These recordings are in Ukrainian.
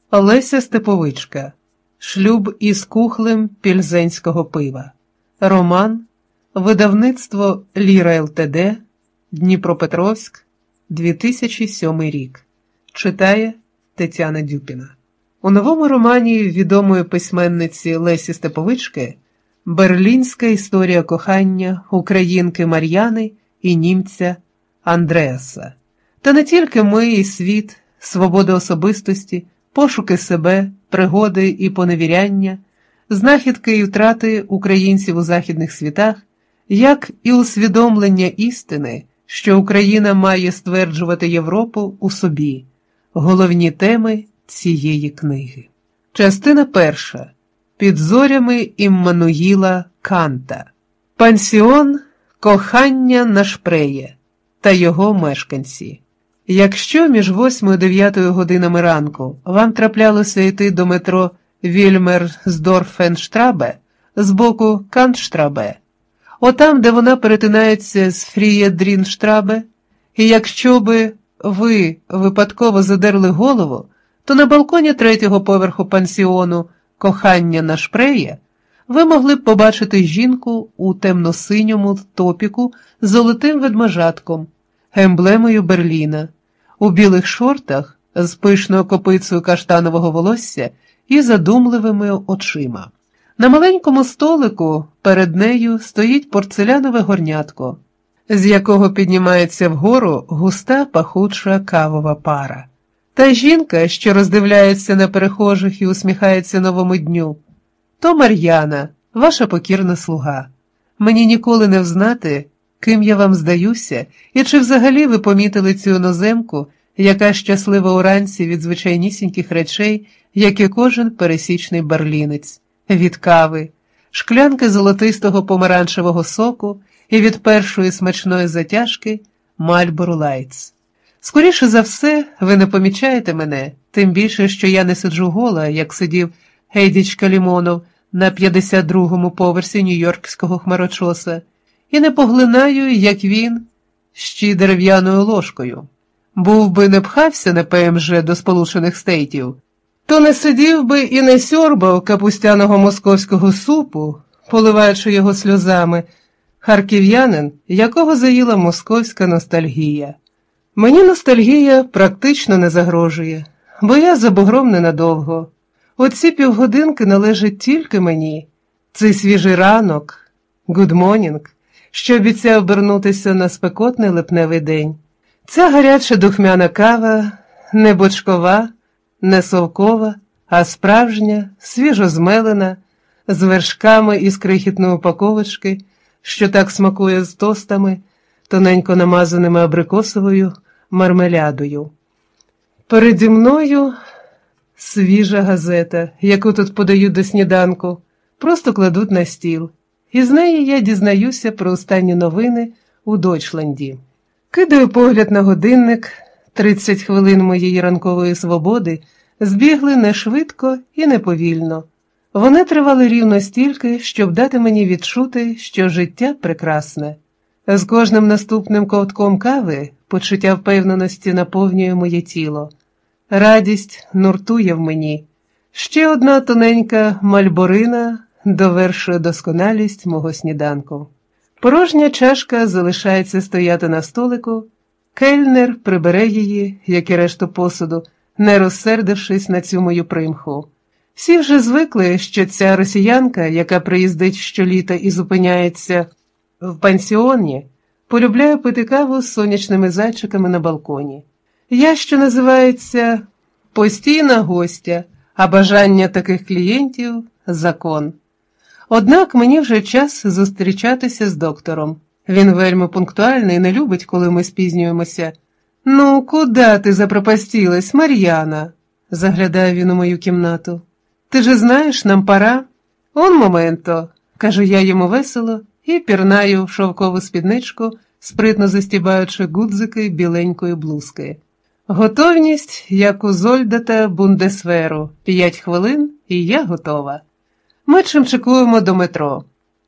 Леся Степовичка. Шлюб із кухлем пільзенського пива. Роман. Видавництво «Ліра ЛТД», Дніпропетровськ, 2007 рік. Читає Тетяна Дюпіна. У новому романі відомої письменниці Лесі Степовички берлінська історія кохання українки Мар'яни і німця Андреаса. Та не тільки ми і світ, свобода особистості, пошуки себе, пригоди і поневіряння, знахідки і втрати українців у західних світах, як і усвідомлення істини, що Україна має стверджувати Європу у собі, головні теми цієї книги. Частина перша. Під зорями Іммануїла Канта. Пансіон «Кохання на Шпреє» та його мешканці. Якщо між 8 і 9 годинами ранку вам траплялося йти до метро Вільмерсдорфенштрабе з боку Кантштрабе, отам, де вона перетинається з Фрієдрінштрабе, і якщо би ви випадково задерли голову, то на балконі 3-го поверху пансіону «Кохання на Шпреє» ви могли б побачити жінку у темно-синьому топіку з золотим ведмежатком, емблемою Берліна, у білих шортах з пишною копицею каштанового волосся і задумливими очима. На маленькому столику перед нею стоїть порцелянове горнятко, з якого піднімається вгору густа пахуча кавова пара. Та жінка, що роздивляється на перехожих і усміхається новому дню, то Мар'яна, ваша покірна слуга. Мені ніколи не взнати, ким я вам здаюся, і чи взагалі ви помітили цю іноземку, яка щаслива уранці від звичайнісіньких речей, як і кожен пересічний берлінець, від кави, шклянки золотистого помаранчевого соку і від першої смачної затяжки Мальборо Лайтс. Скоріше за все, ви не помічаєте мене, тим більше, що я не сиджу гола, як сидів Гейдічка Лімонов на 52-му поверсі нью-йоркського хмарочоса, і не поглинаю, як він, ще дерев'яною ложкою. Був би не пхався на ПМЖ до Сполучених Штатів, то не сидів би і не сьорбав капустяного московського супу, поливаючи його сльозами, харків'янин, якого заїла московська ностальгія. Мені ностальгія практично не загрожує, бо я за бугром ненадовго. Оці півгодинки належать тільки мені. Цей свіжий ранок, гудмонінг, що обіцяв обернутися на спекотний липневий день. Ця гаряча духмяна кава, не бочкова, не совкова, а справжня, свіжозмелена, з вершками із крихітної упаковочки, що так смакує з тостами, тоненько намазаними абрикосовою мармелядою. Переді мною свіжа газета, яку тут подають до сніданку, просто кладуть на стіл. І з неї я дізнаюся про останні новини у Дойчланді. Кидаю погляд на годинник, 30 хвилин моєї ранкової свободи збігли не швидко і не повільно. Вони тривали рівно стільки, щоб дати мені відчути, що життя прекрасне. З кожним наступним ковтком кави почуття впевненості наповнює моє тіло. Радість нуртує в мені. Ще одна тоненька мальборина довершує досконалість мого сніданку. Порожня чашка залишається стояти на столику, кельнер прибере її, як і решту посуду, не розсердившись на цю мою примху. Всі вже звикли, що ця росіянка, яка приїздить щоліта і зупиняється в пансіоні, полюбляє пити каву з сонячними зайчиками на балконі. Я, що називається, постійна гостя, а бажання таких клієнтів – закон. Однак мені вже час зустрічатися з доктором. Він вельми пунктуальний і не любить, коли ми спізнюємося. «Ну, куди ти запропастілась, Мар'яна?» – заглядає він у мою кімнату. «Ти же знаєш, нам пора?» «Он моменто», – кажу я йому весело і пірнаю в шовкову спідничку, спритно застібаючи гудзики біленької блузки. Готовність, як у Зольдата Бундесверу. 5 хвилин, і я готова. Ми чимчикуємо до метро.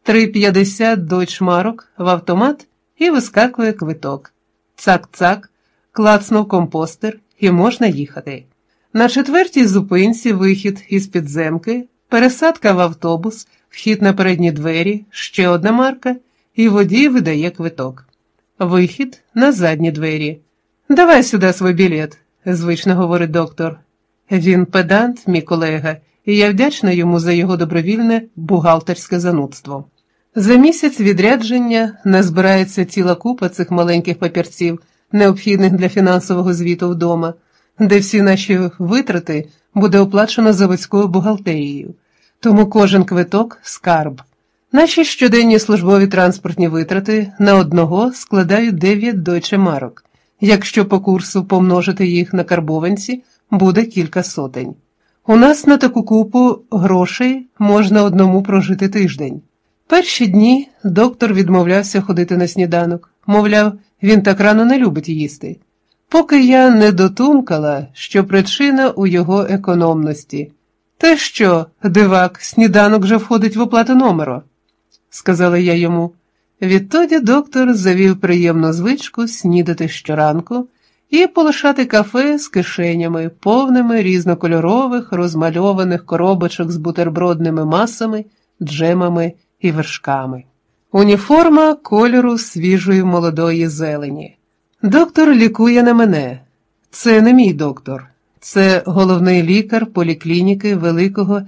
3,50 дойчмарок в автомат і вискакує квиток. Цак-цак, клацнув компостер, і можна їхати. На четвертій зупинці вихід із підземки, пересадка в автобус, вхід на передні двері, ще одна марка, і водій видає квиток. Вихід на задні двері. «Давай сюди свій білет», – звично говорить доктор. Він педант, мій колега, і я вдячна йому за його добровільне бухгалтерське занудство. За місяць відрядження назбирається ціла купа цих маленьких папірців, необхідних для фінансового звіту вдома, де всі наші витрати буде оплачено заводською бухгалтерією. Тому кожен квиток – скарб. Наші щоденні службові транспортні витрати на одного складають 9 Deutsche Mark. Якщо по курсу помножити їх на карбованці, буде кілька сотень. У нас на таку купу грошей можна одному прожити тиждень. Перші дні доктор відмовлявся ходити на сніданок. Мовляв, він так рано не любить їсти. Поки я не дотумкала, що причина у його економності. «Те що, дивак, сніданок вже входить в оплату номеру», – сказала я йому. Відтоді доктор завів приємну звичку снідати щоранку і полишати кафе з кишенями, повними різнокольорових розмальованих коробочок з бутербродними масами, джемами і вершками. Уніформа кольору свіжої молодої зелені. Доктор лікує не мене. Це не мій доктор. Це головний лікар поліклініки Великого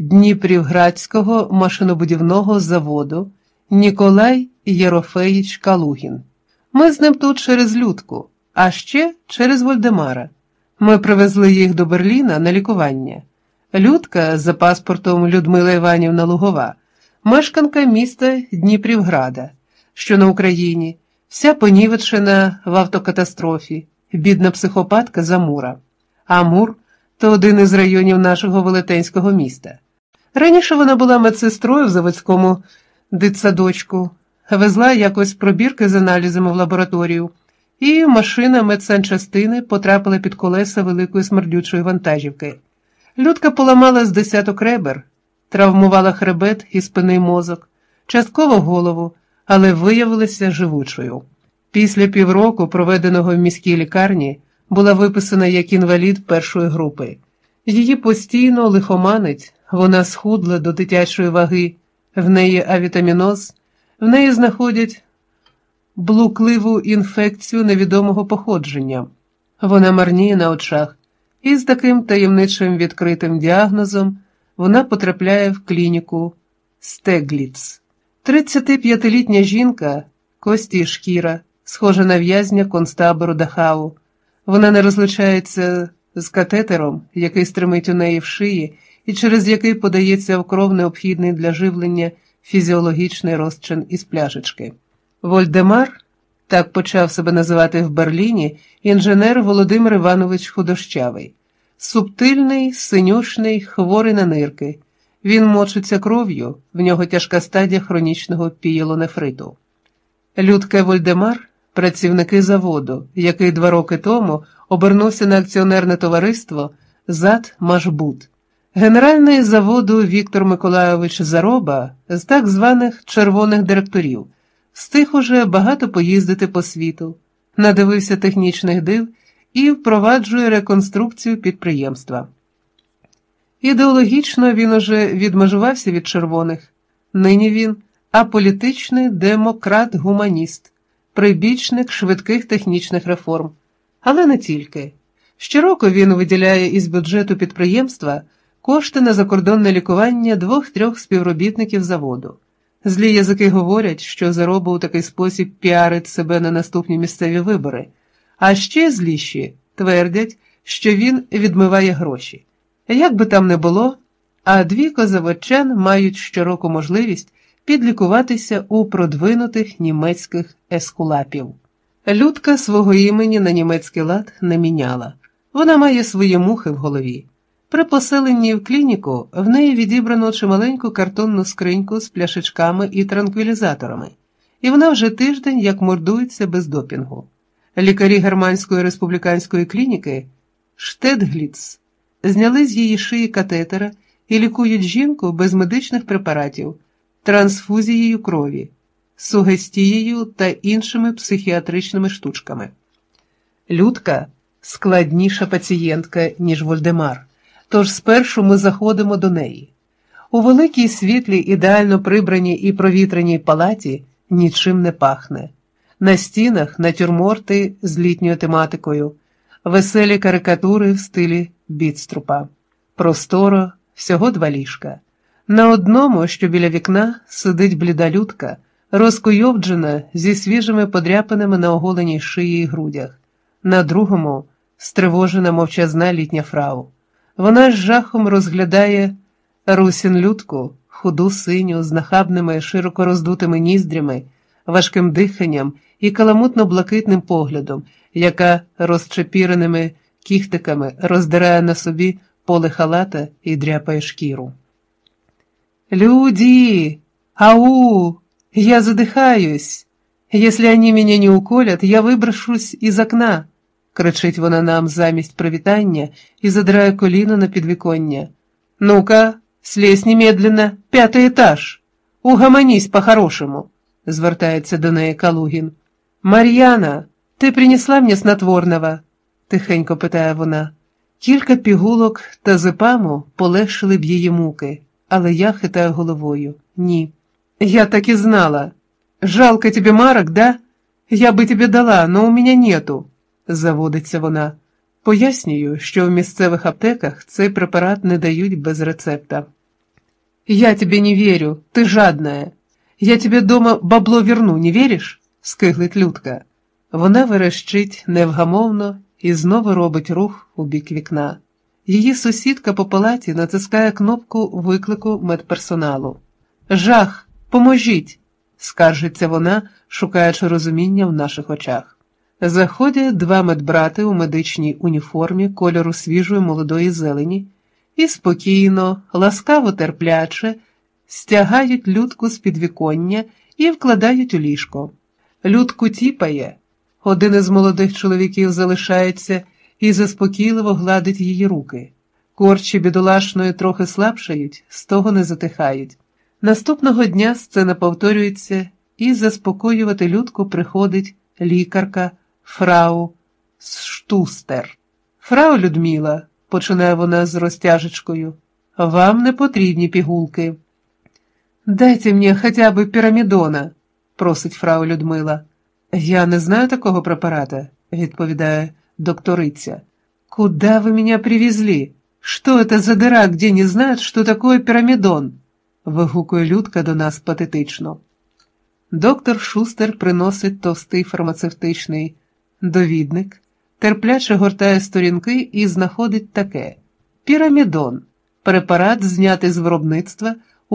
Дніпрівградського машинобудівного заводу Ніколай Єрофеїч Калугін. Ми з ним тут через Людку, а ще через Вольдемара. Ми привезли їх до Берліна на лікування. Людка за паспортом Людмила Іванівна Лугова, мешканка міста Дніпрівграда, що на Україні, вся понівечена в автокатастрофі, бідна психопатка з Амура. Амур – то один із районів нашого велетенського міста. Раніше вона була медсестрою в заводському дитсадочку, везла якось пробірки з аналізами в лабораторію, і машина медсанчастини потрапила під колеса великої смердючої вантажівки. Людка поламала з десяток ребер, травмувала хребет і спинний мозок, частково голову, але виявилася живучою. Після півроку, проведеного в міській лікарні, була виписана як інвалід першої групи. Її постійно лихоманить, вона схудла до дитячої ваги, в неї авітаміноз, в неї знаходять блукливу інфекцію невідомого походження. Вона марніє на очах, і з таким таємничим відкритим діагнозом вона потрапляє в клініку Стегліц. 35-літня жінка, кості і шкіра, схожа на в'язня концтабору Дахау. Вона не розлучається з катетером, який стримить у неї в шиї і через який подається в кров необхідний для живлення фізіологічний розчин із пляшечки. Вольдемар, так почав себе називати в Берліні інженер Володимир Іванович Худощавий. Субтильний, синюшний, хворий на нирки. Він мочиться кров'ю, в нього тяжка стадія хронічного пієлонефриту. Людка Вольдемар – працівники заводу, який 2 роки тому обернувся на акціонерне товариство «Зат-Машбут». Генеральний заводу Віктор Миколайович Зароба з так званих червоних директорів встиг уже багато поїздити по світу, надивився технічних див і впроваджує реконструкцію підприємства. Ідеологічно він уже відмежувався від червоних. Нині він аполітичний демократ-гуманіст, прибічник швидких технічних реформ. Але не тільки. Щороку він виділяє із бюджету підприємства кошти на закордонне лікування 2-3 співробітників заводу. Злі язики говорять, що Зароба у такий спосіб піарить себе на наступні місцеві вибори, а ще зліші твердять, що він відмиває гроші. Як би там не було, а 2 заводчан мають щороку можливість підлікуватися у продвинутих німецьких ескулапів. Людка свого імені на німецький лад не міняла. Вона має свої мухи в голові. При поселенні в клініку в неї відібрано чималеньку картонну скриньку з пляшечками і транквілізаторами, і вона вже тиждень як мордується без допінгу. Лікарі Германської республіканської клініки Штетгліц зняли з її шиї катетера і лікують жінку без медичних препаратів, трансфузією крові, сугестією та іншими психіатричними штучками. Людка складніша пацієнтка, ніж Вольдемар, тож спершу ми заходимо до неї. У великій світлій, ідеально прибраній і провітряній палаті нічим не пахне. На стінах натюрморти з літньою тематикою, веселі карикатури в стилі Бідструпа. Просторо, всього 2 ліжка. На одному, що біля вікна, сидить бліда людка, розкуйовджена зі свіжими подряпинами на оголеній шиї й грудях. На другому – стривожена мовчазна літня фрау. Вона з жахом розглядає русін людку, худу синю, з нахабними, широко роздутими ніздрями, важким диханням і каламутно-блакитним поглядом, яка розчепіреними кіхтиками роздирає на собі поле халата і дряпає шкіру. «Люди! Ау! Я задыхаюсь! Если они меня не уколят, я виброшусь із окна!» – кричить вона нам замість привітання і задирає коліно на підвіконня. «Ну-ка, слезь немедленно, 5-й етаж! Угомонись по-хорошему!» – звертається до неї Калугін. «Мар'яна, ти принесла мені снотворного?» – тихенько питає вона. Кілька пігулок та зипаму полегшили б її муки, але я хитаю головою. Ні. «Я так и знала. Жалко тебе марок, да? Я бы тебе дала, но у меня нету», – заводиться вона. Пояснюю, що в місцевих аптеках цей препарат не дають без рецепта. «Я тебе не верю, ты жадная. Я тебе дома бабло верну, не віриш?» – скиглить Людка. Вона верещить невгамовно і знову робить рух у бік вікна. Її сусідка по палаті натискає кнопку виклику медперсоналу. «Жах! Поможіть!» – скаржиться вона, шукаючи розуміння в наших очах. Заходять 2 медбрати у медичній уніформі кольору свіжої молодої зелені і спокійно, ласкаво терпляче стягають Людку з підвіконня і вкладають у ліжко. Людку тіпає. Один із молодих чоловіків залишається і заспокійливо гладить її руки. Корчі бідолашної трохи слабшають, з того не затихають. Наступного дня сцена повторюється, і заспокоювати Людку приходить лікарка фрау Штустер. «Фрау Людмила», – починає вона з розтяжечкою, – «вам не потрібні пігулки». «Дайте мені хоча б пірамідона», – просить фрау Людмила. «Я не знаю такого препарата», – відповідає докториця. «Куда вы меня привезли? Что это за дыра, где не знают, что такое пирамидон?» – вигукує Людка до нас патетично. Доктор Шустер приносить товстий фармацевтичний довідник, терпляче гортає сторінки і знаходить таке: «Пірамідон – препарат, знятий з виробництва у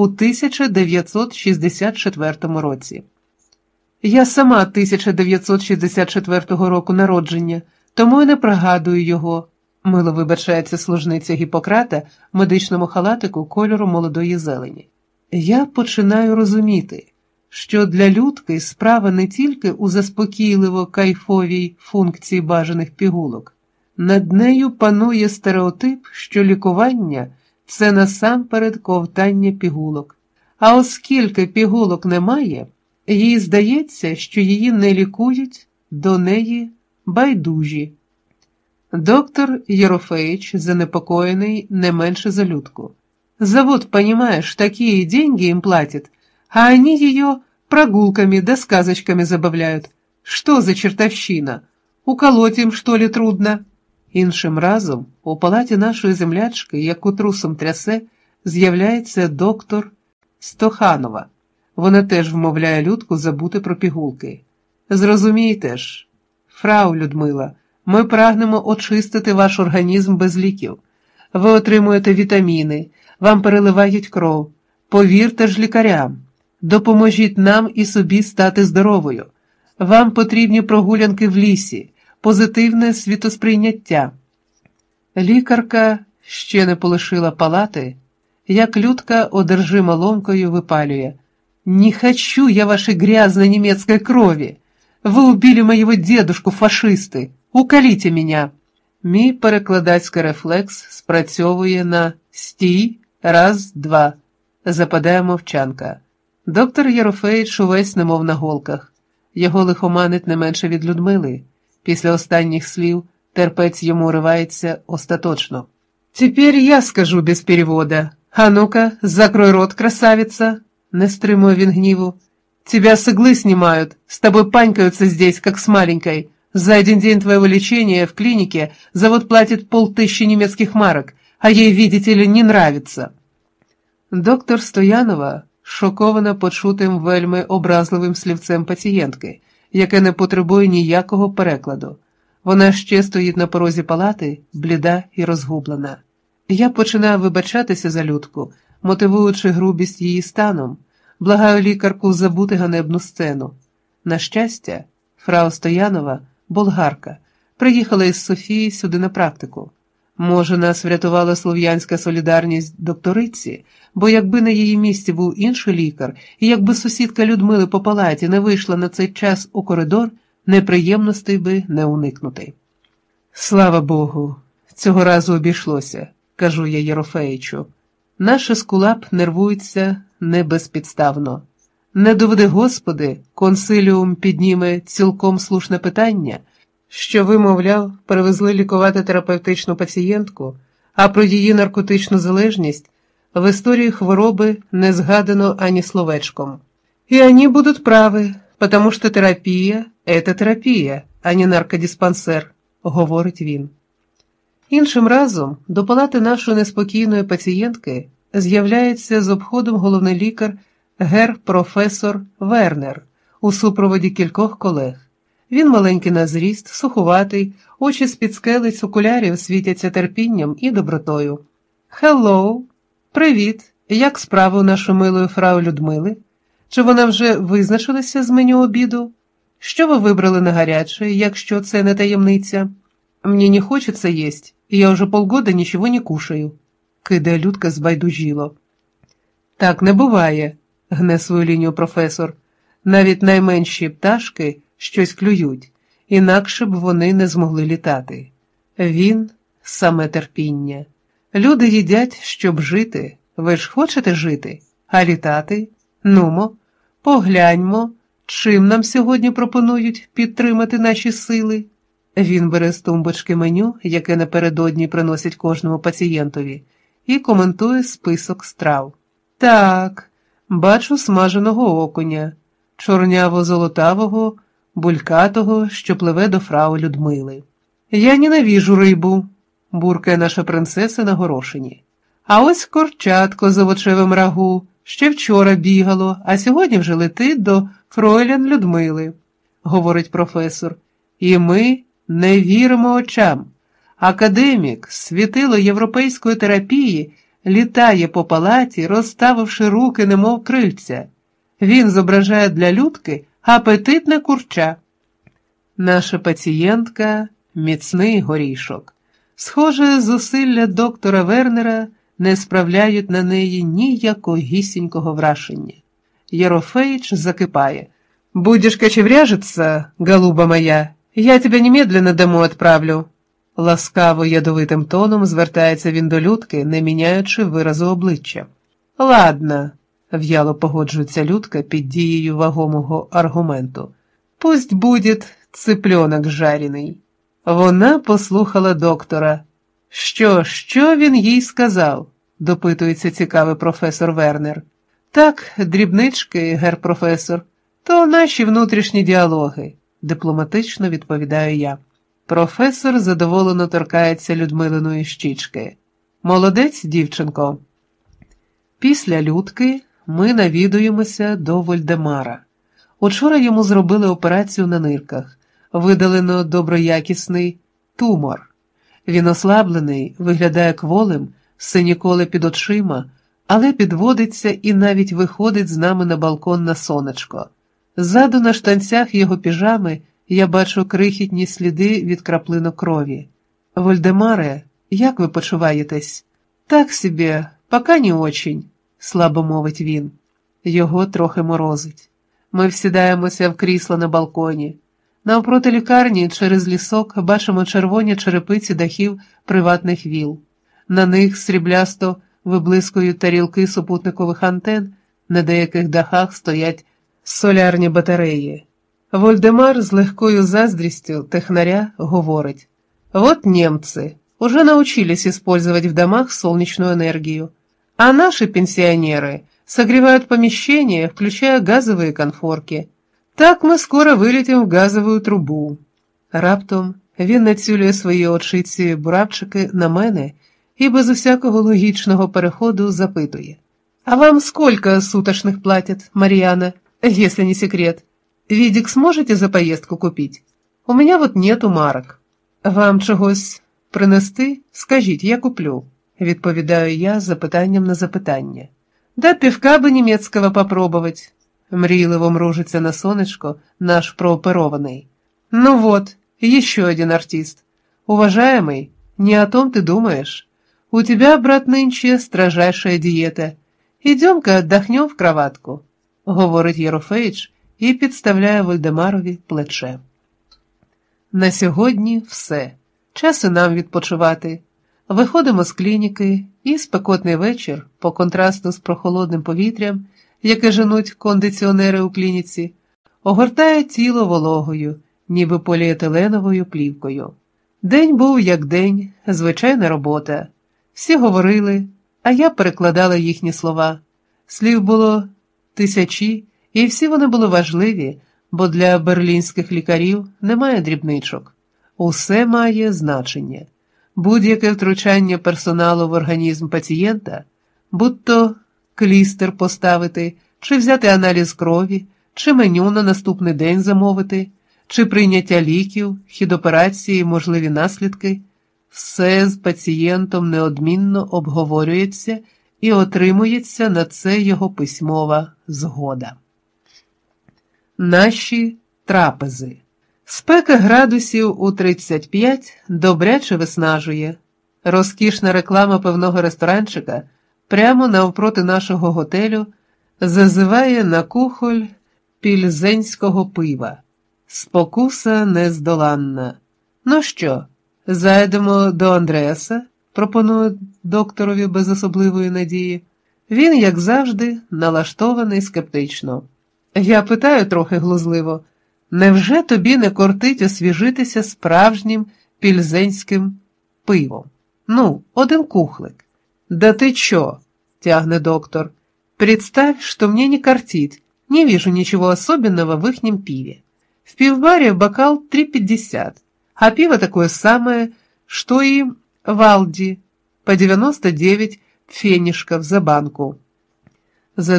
1964 році». Я сама 1964 року народження, тому й не пригадую його, мило вибачається служниця Гіппократа в медичному халатику кольору молодої зелені. Я починаю розуміти, що для Людки справа не тільки у заспокійливо-кайфовій функції бажаних пігулок. Над нею панує стереотип, що лікування – це насамперед ковтання пігулок. А оскільки пігулок немає, їй здається, що її не лікують, до неї байдужі. Доктор Єрофеич занепокоєний не менше за Людку. «Завод, понимаешь, такие деньги им платят, а они ее прогулками да сказочками забавляют. Что за чертовщина? Уколоть им, что ли, трудно?» Іншим разом у палаті нашої землячки, яку трусом трясе, з'являється доктор Стоханова. Вона теж вмовляє Людку забути про пігулки. «Зрозумійте ж, фрау Людмила, ми прагнемо очистити ваш організм без ліків. Ви отримуєте вітаміни, вам переливають кров. Повірте ж лікарям. Допоможіть нам і собі стати здоровою. Вам потрібні прогулянки в лісі, позитивне світосприйняття». Лікарка ще не полишила палати, як Людка одержима ломкою випалює: «Не хочу я вашей грязной немецкой крови! Вы убили моего дедушку, фашисты! Уколите меня!» Мій перекладацький рефлекс спрацьовує на «стій, раз, два». Западає мовчанка. Доктор Єрофеїч увесь немов на голках. Його лихоманить не менше від Людмили. Після останніх слів Терпець йому уривается остаточно. «Теперь я скажу без перевода. А ну-ка, закрой рот, красавица!» Не стримує він гніву. «Тебя с иглы снимают, с тобой панькаются здесь, как с маленькой. За один день твоего лечения в клинике завод платит 500 немецких марок, а ей, видите ли, не нравится». Доктор Стоянова шокована почутим вельми образливим слівцем пацієнтки, яке не потребує ніякого перекладу. Вона ще стоїть на порозі палати, бліда і розгублена. Я починаю вибачатися за Людку, мотивуючи грубість її станом, благаю лікарку забути ганебну сцену. На щастя, фрау Стоянова, болгарка, приїхала із Софії сюди на практику. Може, нас врятувала слов'янська солідарність докториці, бо якби на її місці був інший лікар, і якби сусідка Людмили по палаті не вийшла на цей час у коридор, неприємностей би не уникнути. «Слава Богу, цього разу обійшлося», – кажу я Єрофеїчу. Наш ескулап нервується не безпідставно. Не доведи, Господи, консиліум підніме цілком слушне питання, що ви, мовляв, перевезли лікувати терапевтичну пацієнтку, а про її наркотичну залежність в історії хвороби не згадано ані словечком. І вони будуть праві, потому що терапія – це терапія, а не наркодиспансер, говорить він. Іншим разом до палати нашої неспокійної пацієнтки з'являється з обходом головний лікар гер-професор Вернер у супроводі кількох колег. Він маленький на зріст, сухуватий, очі з-під скелець окулярів світяться терпінням і добротою. «Хеллоу! Привіт! Як справи у нашої милої фрау Людмили? Чи вона вже визначилася з меню обіду? Що ви вибрали на гаряче, якщо це не таємниця? Мені не хочеться їсть, і я вже полгода нічого не кушаю», – кидає Людка збайдужіло. «Так не буває», – гне свою лінію професор. «Навіть найменші пташки щось клюють, інакше б вони не змогли літати. Він – саме терпіння. Люди їдять, щоб жити. Ви ж хочете жити? А літати? Нумо, погляньмо, чим нам сьогодні пропонують підтримати наші сили». Він бере з тумбочки меню, яке напередодні приносять кожному пацієнтові, і коментує список страв. «Так, бачу смаженого окуня, чорняво-золотавого, булькатого, що пливе до фрау Людмили. Я ненавіжу рибу», – буркає наша принцеса на горошині. «А ось курчатко з овочевим рагу, ще вчора бігало, а сьогодні вже летить до фройлян Людмили», – говорить професор. «І ми не віримо очам. Академік, світило європейської терапії, літає по палаті, розставивши руки, немов крильця. Він зображає для Людки апетитне курча». Наша пацієнтка – міцний горішок. Схоже, зусилля доктора Вернера не справляють на неї ніякогісінького враження. Єрофеїч закипає. «Будешь кочевряжиться, голуба моя, я тебя немедленно домой отправлю». Ласкаво ядовитим тоном звертається він до Людки, не міняючи виразу обличчя. «Ладно», – в'яло погоджується Людка під дією вагомого аргументу. «Пусть будет цыпленок жарений». Вона послухала доктора. Що він їй сказав?» – допитується цікавий професор Вернер. «Так, дрібнички, гер-професор, то наші внутрішні діалоги», – дипломатично відповідаю я. Професор задоволено торкається Людмилиної щічки. «Молодець, дівчинко». Після Людки ми навідуємося до Вольдемара. Учора йому зробили операцію на нирках, видалено доброякісний тумор. Він ослаблений, виглядає кволим, синіколи під очима, але підводиться і навіть виходить з нами на балкон на сонечко. Ззаду на штанцях його піжами я бачу крихітні сліди від краплинок крові. «Вольдемаре, як ви почуваєтесь?» «Так собі, пока не очень», – слабо мовить він. Його трохи морозить. Ми всідаємося в крісло на балконі. Навпроти лікарні через лісок бачимо червоні черепиці дахів приватних віл. На них сріблясто виблискують тарілки супутникових антен, на деяких дахах стоять солярні батареї. Вольдемар з легкою заздрістю технаря говорить: Вот немцы уже научились использовать в домах солнечную энергию, а наши пенсионеры согревают помещения, включая газовые конфорки. Так ми скоро вилетим в газову трубу. Раптом він націлює свої очиці бурабчики на мене і без усякого логічного переходу запитує. «А вам сколько суточных платят, Марьяна, если не секрет? Видик сможете за поездку купить? У меня вот нету марок. Вам чогось принести? Скажіть, я куплю», – відповідаю я запитанням на запитання. «Да пивка бы немецкого попробовать», – мрійливо мружиться на сонечко наш прооперованный. «Ну вот, еще один артист. Уважаемый, не о том ты думаешь. У тебя, брат, нынче строжайшая диета. Идем-ка отдохнем в кроватку», – говорить Єрофеїч і підставляє Вольдемарові плече. На сьогодні все. Час і нам відпочивати. Виходимо з клініки, і спекотний вечір, по контрасту з прохолодним повітрям, яке женуть кондиціонери у клініці, огортає тіло вологою, ніби поліетиленовою плівкою. День був як день, звичайна робота. Всі говорили, а я перекладала їхні слова. Слів було тисячі, і всі вони були важливі, бо для берлінських лікарів немає дрібничок. Усе має значення. Будь-яке втручання персоналу в організм пацієнта, будь-то клістер поставити, чи взяти аналіз крові, чи меню на наступний день замовити, чи прийняття ліків, хід операції і можливі наслідки, все з пацієнтом неодмінно обговорюється і отримується на це його письмова згода. Наші трапези. Спека градусів у 35 добряче виснажує. Розкішна реклама пивного ресторанчика прямо навпроти нашого готелю зазиває на кухоль пільзенського пива. Спокуса нездоланна. «Ну що, зайдемо до Андреаса?» – пропоную докторові без особливої надії. Він, як завжди, налаштований скептично. Я питаю трохи глузливо: «Невже тобі не кортить освіжитися справжнім пільзенським пивом? Ну, один кухлик». «Да ты чё?» – тягне доктор. «Представь, что мне не кортит, не вижу ничего особенного в ихнем пиве. В пивбаре бокал 3,50, а пиво такое самое, что и в Алди, по 99 пфенішків за банку. За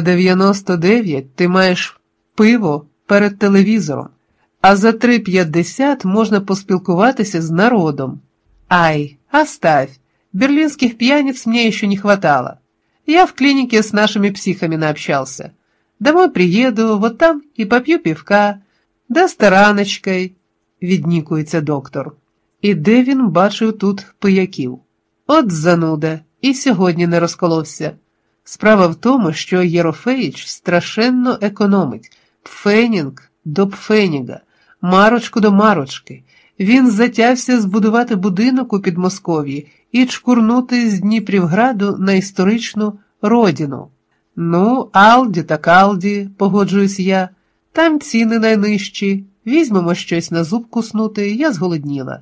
99 ти маєш пиво перед телевізором, а за 3,50 можна поспілкуватися з народом. Ай, оставь, берлинских пьяниц мне еще не хватало. Я в клинике с нашими психами наобщался. Домой приеду, вот там и попью пивка, да стараночкой», – віднікується доктор. І де він бачив тут пияків? От зануда, і сьогодні не розколовся. Справа в тому, що Єрофеїч страшенно економить. Пфенінг до пфеніга, марочку до марочки. Він затявся збудувати будинок у Підмосков'ї і чкурнути з Дніпрівграду на історичну родину. «Ну, Алді так Алді», – погоджуюсь я, – «там ціни найнижчі, візьмемо щось на зуб куснути, я зголодніла».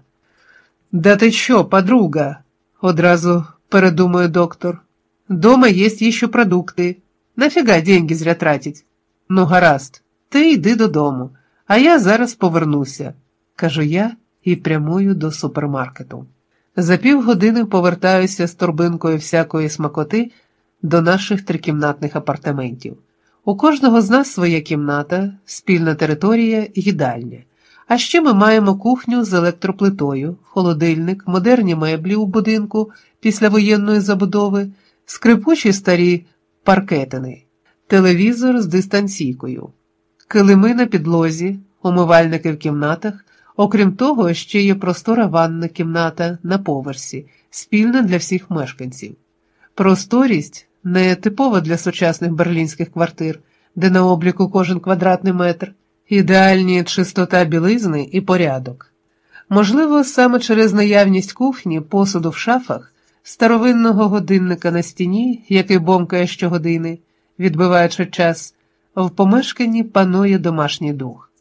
«Да ти що, подруга?» – одразу передумує доктор. «Дома есть еще продукты. Нафіга деньги зря тратить? Ну, гаразд, ти йди додому, а я зараз повернуся», – кажу я і прямую до супермаркету. За півгодини повертаюся з торбинкою всякої смакоти до наших трикімнатних апартаментів. У кожного з нас своя кімната, спільна територія, їдальня. А ще ми маємо кухню з електроплитою, холодильник, модерні меблі у будинку післявоєнної забудови, скрипучі старі паркетини, телевізор з дистанційкою, килими на підлозі, умивальники в кімнатах, окрім того, ще є простора ванна кімната на поверсі, спільна для всіх мешканців. Просторість не типова для сучасних берлінських квартир, де на обліку кожен квадратний метр, ідеальні чистота білизни і порядок. Можливо, саме через наявність кухні, посуду в шафах, старовинного годинника на стіні, який бомкає щогодини, відбиваючи час, в помешканні панує домашній дух.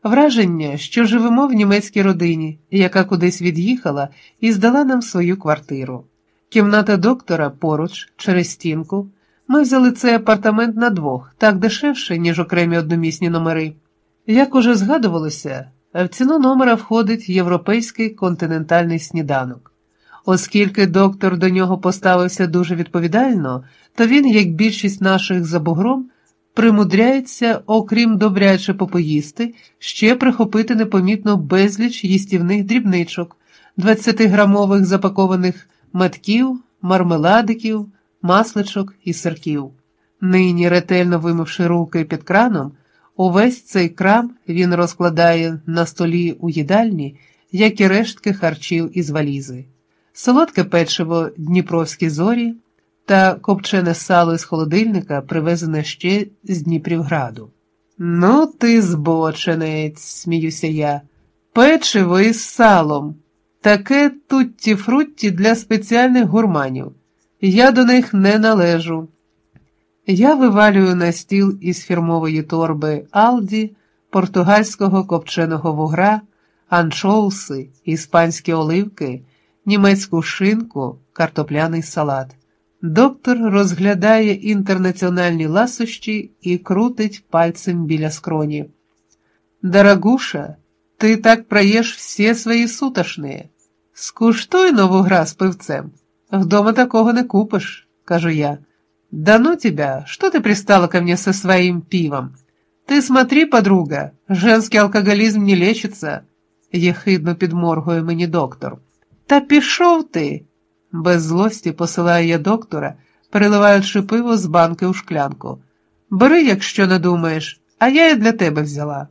Враження, що живемо в німецькій родині, яка кудись від'їхала і здала нам свою квартиру. Кімната доктора поруч, через стінку. Ми взяли цей апартамент на двох, так дешевше, ніж окремі одномісні номери. Як уже згадувалося, в ціну номера входить європейський континентальний сніданок. Оскільки доктор до нього поставився дуже відповідально, то він, як більшість наших за бугром, примудряється, окрім добряче попоїсти, ще прихопити непомітно безліч їстівних дрібничок, 20-грамових запакованих метків, мармеладиків, масличок і сирків. Нині, ретельно вимивши руки під краном, увесь цей крам він розкладає на столі у їдальні, як і рештки харчів із валізи. Солодке печиво «Дніпровські зорі» та копчене сало із холодильника, привезене ще з Дніпрівграду. «Ну ти збоченець», – сміюся я, – «печиво із салом. Таке тутті-фрутті для спеціальних гурманів. Я до них не належу». Я вивалюю на стіл із фірмової торби Алді, португальського копченого вугра, анчоуси, іспанські оливки, німецьку шинку, картопляний салат. Доктор розглядає інтернаціональні ласощі і крутить пальцем біля скроні. «Дорогуша, ти так проєш всі свої сутошні. Скуштуй вугра з пивцем. Вдома такого не купиш», – кажу я. «Да ну тебя, что ты пристала ко мне со своим пивом? Ты смотри, подруга, женский алкоголизм не лечится», – єхидно підморгує мені доктор. «Та пішов ти!» – без злості посилаю я доктора, переливаючи пиво з банки у шклянку. «Бери, якщо не думаєш, а я і для тебе взяла».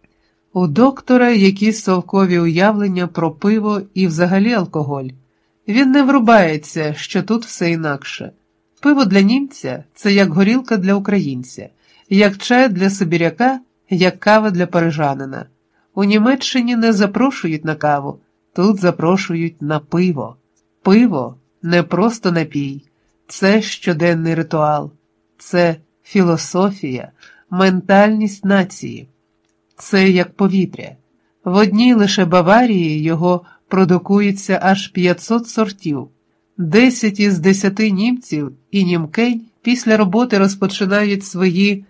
У доктора якісь совкові уявлення про пиво і взагалі алкоголь. Він не врубається, що тут все інакше. Пиво для німця – це як горілка для українця, як чай для сибіряка, як кава для парижанина. У Німеччині не запрошують на каву, тут запрошують на пиво. Пиво – не просто напій, це щоденний ритуал, це філософія, ментальність нації. Це як повітря. В одній лише Баварії його продукується аж 500 сортів. 10 із 10 німців і німкень після роботи розпочинають свої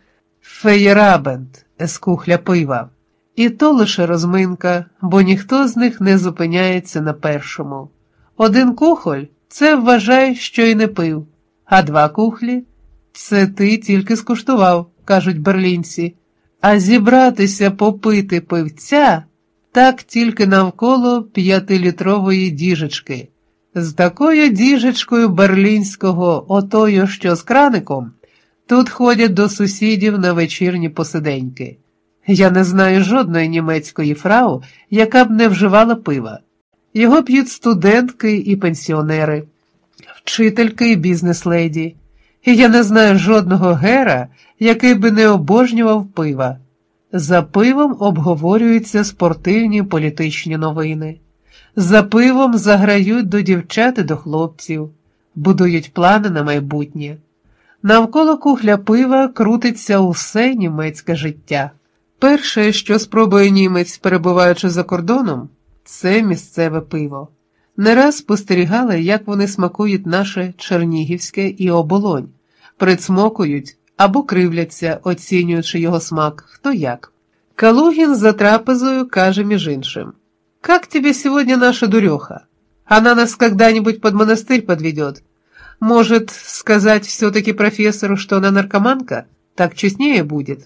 феєрабенд з кухля пива. І то лише розминка, бо ніхто з них не зупиняється на першому. Один кухоль – це вважай, що й не пив, а 2 кухлі – це ти тільки скуштував, кажуть берлінці. А зібратися попити пивця – так тільки навколо 5-літрової діжечки. З такою діжечкою берлінського, отою, що з краником, тут ходять до сусідів на вечірні посиденьки. Я не знаю жодної німецької фрау, яка б не вживала пива. Його п'ють студентки і пенсіонери, вчительки і бізнес-леді. І я не знаю жодного гера, який би не обожнював пива. За пивом обговорюються спортивні політичні новини. За пивом заграють до дівчат і до хлопців, будують плани на майбутнє. Навколо кухля пива крутиться усе німецьке життя. Перше, що спробує німець, перебуваючи за кордоном, це місцеве пиво. Не раз спостерігала, як вони смакують наше чернігівське і оболонь, прицмокують або кривляться, оцінюючи його смак, хто як. Калугін за трапезою каже між іншим: «Как тебе сегодня наша дуреха? Она нас когда-нибудь под монастырь подведет? Может, сказать все-таки профессору, что она наркоманка? Так честнее будет».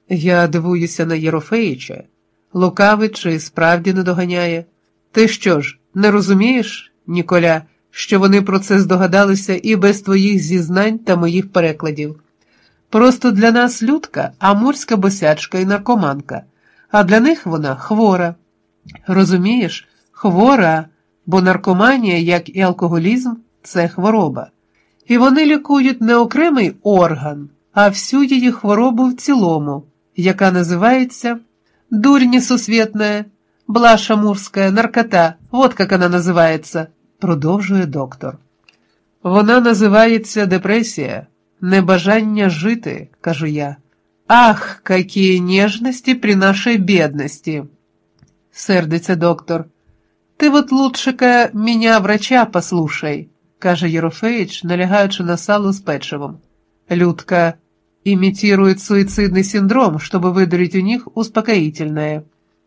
Я дивуюся на Єрофеїча. Лукавить чи справді не доганяє? Ти що ж, не розумієш, Ніколя, що вони про це здогадалися і без твоїх зізнань та моїх перекладів? Просто для нас Людка – амурська босячка і наркоманка, а для них вона хвора. Розумієш? Хвора, бо наркоманія, як і алкоголізм, це хвороба. І вони лікують не окремий орган, а всю її хворобу в цілому, яка називається «дурь несусветная», «блажь амурская», «наркота», вот как она називається, продовжує доктор. Вона називається депресія, небажання жити, кажу я. «Ах, какие нежности при нашей бедности!» — сердится доктор. «Ти вот лучше-ка меня, врача, послушай», — каже Єрофеїч, налягаючи на сало з печивом. Людка имитирует суицидный синдром, чтобы выдурить у них успокоительное.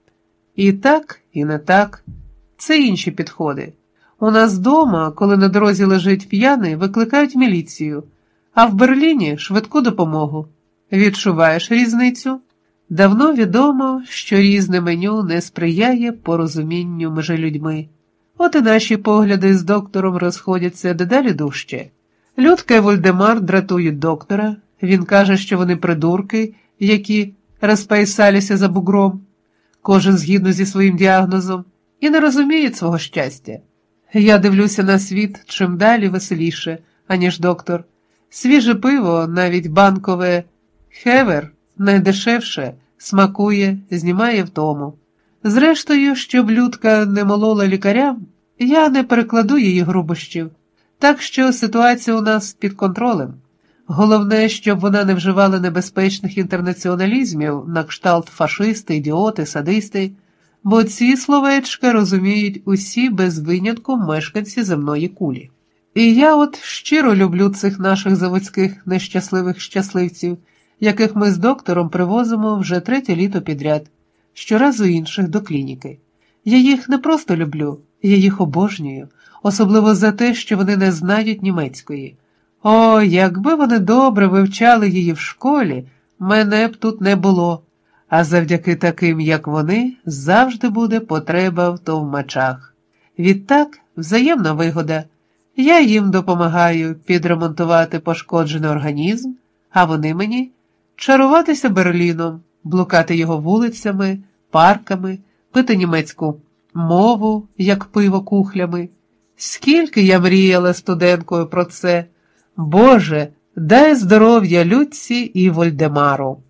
І так, і не так. Це інші підходи. У нас дома, коли на дорозі лежить п'яний, викликають міліцію, а в Берліні – швидку допомогу. Відчуваєш різницю? Давно відомо, що різне меню не сприяє порозумінню між людьми. От і наші погляди з доктором розходяться дедалі дужче. Людка і Вольдемар дратують доктора. Він каже, що вони придурки, які розпайсалися за бугром, кожен згідно зі своїм діагнозом, і не розуміють свого щастя. Я дивлюся на світ чим далі веселіше, аніж доктор. Свіже пиво, навіть банкове «Хевер», найдешевше, смакує, знімає втому. Зрештою, щоб Людка не молола лікарям, я не перекладу її грубощів. Так що ситуація у нас під контролем. Головне, щоб вона не вживала небезпечних інтернаціоналізмів на кшталт фашисти, ідіоти, садисти, бо ці словечка розуміють усі без винятку мешканці земної кулі. І я от щиро люблю цих наших заводських нещасливих щасливців, яких ми з доктором привозимо вже 3-те літо підряд, щоразу інших до клініки. Я їх не просто люблю, я їх обожнюю, особливо за те, що вони не знають німецької. О, якби вони добре вивчали її в школі, мене б тут не було, а завдяки таким, як вони, завжди буде потреба в товмачах. Відтак, взаємна вигода. Я їм допомагаю підремонтувати пошкоджений організм, а вони мені чаруватися Берліном, блукати його вулицями, парками, пити німецьку мову, як пиво кухлями. Скільки я мріяла студенткою про це. Боже, дай здоров'я Людці і Вольдемару.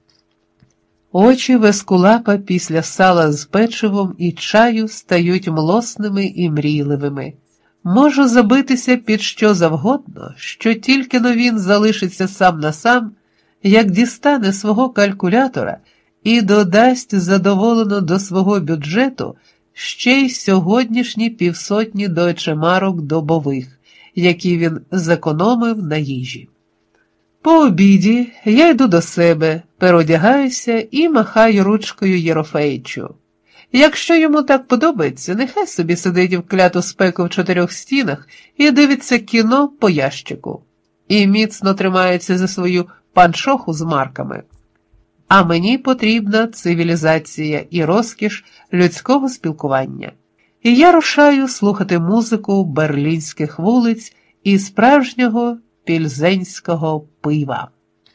Очі Вескулапа після сала з печивом і чаю стають млосними і мрійливими. Можу забитися під що завгодно, що тільки-но він залишиться сам на сам, як дістане свого калькулятора і додасть задоволено до свого бюджету ще й сьогоднішні 500 дойчемарок добових, які він зекономив на їжі. По обіді я йду до себе, переодягаюся і махаю ручкою Єрофеїчу. Якщо йому так подобається, нехай собі сидить в кляту спеку в 4 стінах і дивиться кіно по ящику. І міцно тримається за свою панчоху з марками. А мені потрібна цивілізація і розкіш людського спілкування. І я рушаю слухати музику берлінських вулиць і справжнього пільзенського пива.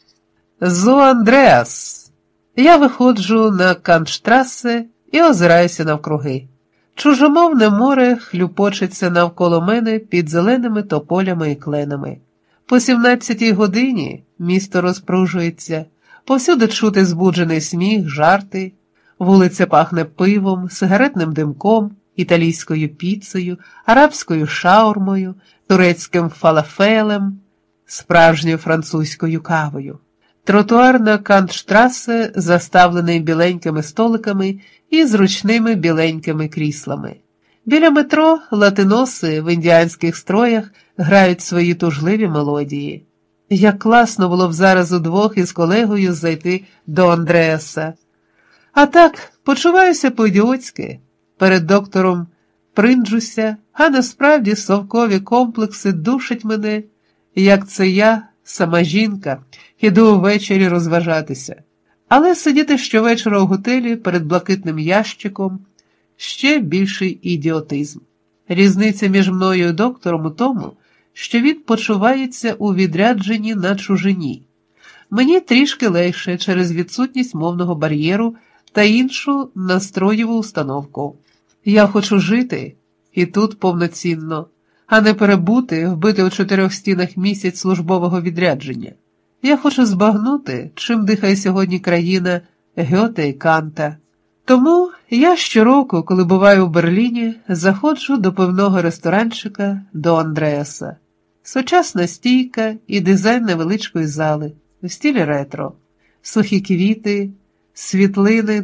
«Зо Андреас!» Я виходжу на Кантштрасе і озираюся навкруги. Чужомовне море хлюпочеться навколо мене під зеленими тополями і кленами. По 17-й годині місто розпружується, повсюди чути збуджений сміх, жарти, вулиця пахне пивом, сигаретним димком, італійською піцею, арабською шаурмою, турецьким фалафелем, справжньою французькою кавою. Тротуар на Кантштрасе заставлений біленькими столиками і зручними біленькими кріслами. Біля метро латиноси в індіанських строях грають свої тужливі мелодії. Як класно було б зараз удвох із колегою зайти до Андреаса. А так, почуваюся по-ідіотськи. Перед доктором принджуся, а насправді совкові комплекси душать мене, як це я, сама жінка, іду ввечері розважатися. Але сидіти щовечора у готелі перед блакитним ящиком – ще більший ідіотизм. Різниця між мною і доктором у тому, що він почувається у відрядженні на чужині. Мені трішки легше через відсутність мовного бар'єру та іншу настроєву установку. Я хочу жити, і тут повноцінно, а не перебути, вбити у 4 стінах місяць службового відрядження. Я хочу збагнути, чим дихає сьогодні країна Гьоте і Канта. Тому я щороку, коли буваю в Берліні, заходжу до пивного ресторанчика до Андреаса. Сучасна стійка і дизайн невеличкої зали в стилі ретро. сухі квіти, світлини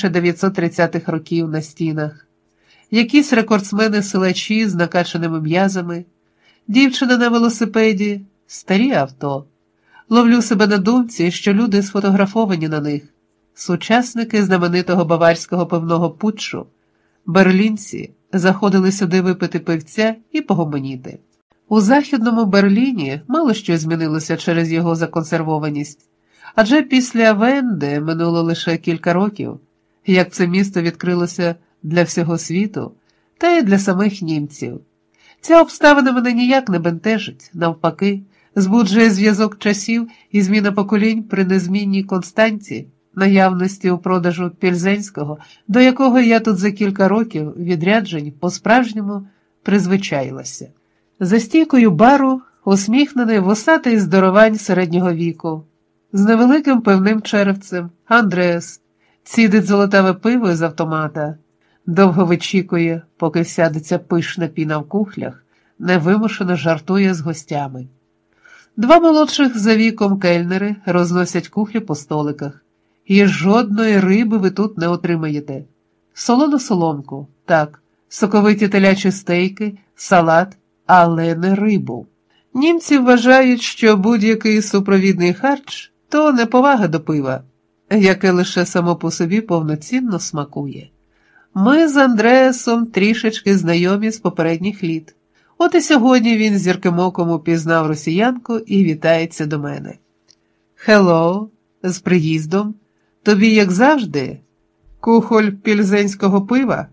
1930-х років на стінах, якісь рекордсмени-силачі з накачаними м'язами, дівчина на велосипеді, старі авто. Ловлю себе на думці, що люди сфотографовані на них, сучасники знаменитого баварського пивного путчу, берлінці заходили сюди випити пивця і погомоніти. У Західному Берліні мало що змінилося через його законсервованість, адже після Венде минуло лише кілька років, як це місто відкрилося для всього світу, та й для самих німців. Ця обставина мене ніяк не бентежить, навпаки, збуджує зв'язок часів і зміна поколінь при незмінній константі, наявності у продажу Пільзенського, до якого я тут за кілька років відряджень по-справжньому призвичаїлася. За стійкою бару усміхнений вусатий здоровань середнього віку, з невеликим пивним черевцем, Андреас, цідить золотаве пиво з автомата, довго вичікує, поки сядеться пишна піна в кухлях, невимушено жартує з гостями. Два молодших за віком кельнери розносять кухлі по столиках. І жодної риби ви тут не отримаєте. Солону соломку, так, соковиті телячі стейки, салат, але не рибу. Німці вважають, що будь-який супровідний харч – то неповага до пива, яке лише само по собі повноцінно смакує. Ми з Андреасом трішечки знайомі з попередніх літ. От і сьогодні він зірким оком упізнав росіянку і вітається до мене. «Хеллоу, з приїздом. Тобі, як завжди, кухоль пільзенського пива?»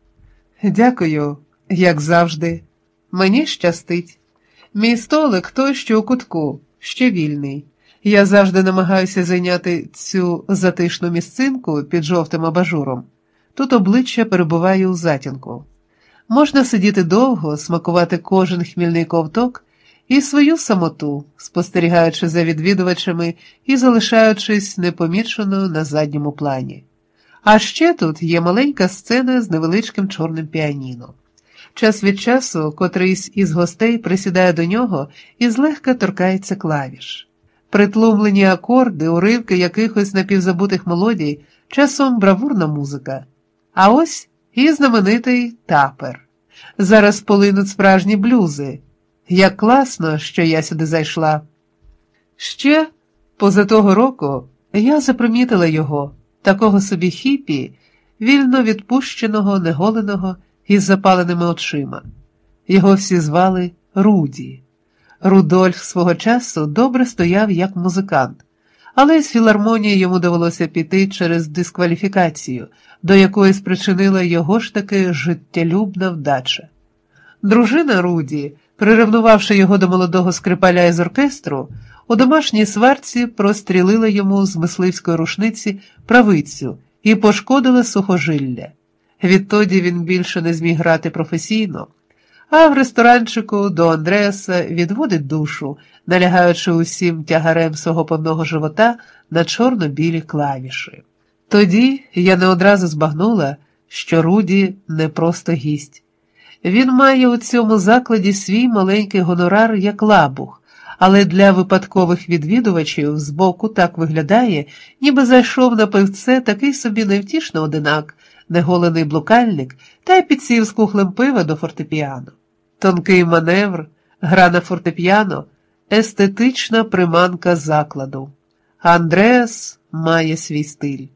«Дякую, як завжди. Мені щастить. Мій столик той, що у кутку, ще вільний. Я завжди намагаюся зайняти цю затишну місцинку під жовтим абажуром. Тут обличчя перебуває у затінку. Можна сидіти довго, смакувати кожен хмільний ковток і свою самоту, спостерігаючи за відвідувачами і залишаючись непомічено на задньому плані. А ще тут є маленька сцена з невеличким чорним піаніно. Час від часу котрийсь із гостей присідає до нього і злегка торкається клавіш. Притлумлені акорди, уривки якихось напівзабутих мелодій, часом бравурна музика. А ось і знаменитий тапер. Зараз полинуть справжні блюзи. Як класно, що я сюди зайшла. Ще поза того року я запримітила його, такого собі хіпі, вільно відпущеного, неголеного, із запаленими очима. Його всі звали Руді. Рудольф свого часу добре стояв як музикант, але з філармонії йому довелося піти через дискваліфікацію, до якої спричинила його ж таки життєлюбна вдача. Дружина Руді, приревнувавши його до молодого скрипаля із оркестру, у домашній сварці прострілила йому з мисливської рушниці правицю і пошкодила сухожилля. Відтоді він більше не зміг грати професійно, а в ресторанчику до Андреаса відводить душу, налягаючи усім тягарем свого повного живота на чорно-білі клавіші. Тоді я не одразу збагнула, що Руді не просто гість. Він має у цьому закладі свій маленький гонорар як лабух, але для випадкових відвідувачів збоку так виглядає, ніби зайшов на пивце такий собі невтішний одинак, неголений блукальник, та й підсів з кухлем пива до фортепіано. Тонкий маневр, гра на фортепіано, естетична приманка закладу. Андреас має свій стиль.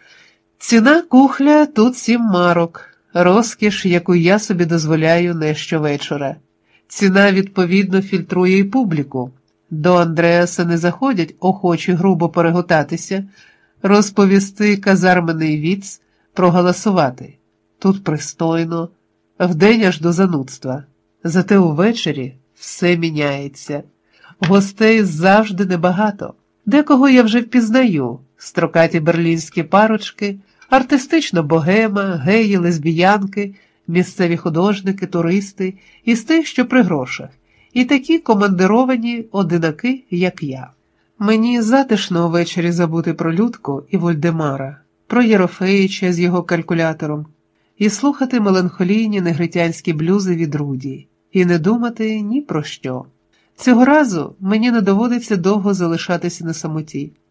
Ціна кухля тут 7 марок, розкіш, яку я собі дозволяю не щовечора. Ціна, відповідно, фільтрує і публіку. До Андреаса не заходять охочі грубо переготатися, розповісти казарменний віц, проголосувати. Тут пристойно, вдень аж до занудства. Зате увечері все міняється. Гостей завжди небагато. Декого я вже впізнаю. Строкаті берлінські парочки, артистична богема, геї, лесбіянки, місцеві художники, туристи, із тих, що при грошах, і такі командировані одинаки, як я. Мені затишно ввечері забути про Людку і Вольдемара, про Єрофеїча з його калькулятором, і слухати меланхолійні негритянські блюзи від Руді, і не думати ні про що. Цього разу мені не доводиться довго залишатися на самоті.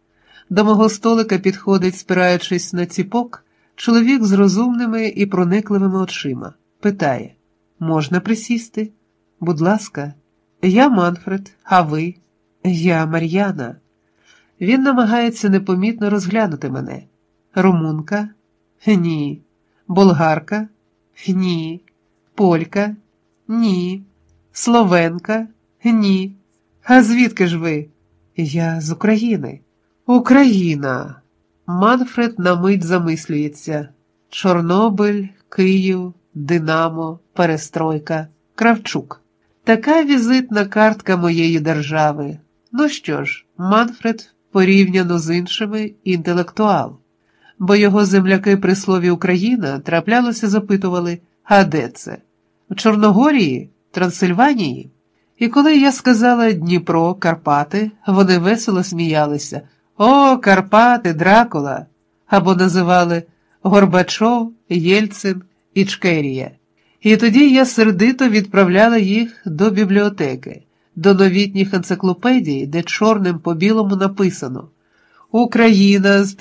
До мого столика підходить, спираючись на ціпок, чоловік з розумними і проникливими очима. Питає: «Можна присісти?» «Будь ласка». «Я Манфред, а ви?» «Я Мар'яна». Він намагається непомітно розглянути мене. «Румунка?» «Ні». «Болгарка?» «Ні». «Полька?» «Ні». «Словенка?» «Ні». «А звідки ж ви?» «Я з України». «Україна». Манфред на мить замислюється. Чорнобиль, Київ, Динамо, Перестройка, Кравчук. Така візитна картка моєї держави. Ну що ж, Манфред порівняно з іншими інтелектуал. Бо його земляки при слові «Україна» траплялося запитували: «А де це? В Чорногорії? Трансильванії?» І коли я сказала «Дніпро, Карпати», вони весело сміялися: «О, Карпати, Дракула!» або називали Горбачов, Єльцин, Ічкерія. І тоді я сердито відправляла їх до бібліотеки, до новітніх енциклопедій, де чорним по білому написано: «Україна з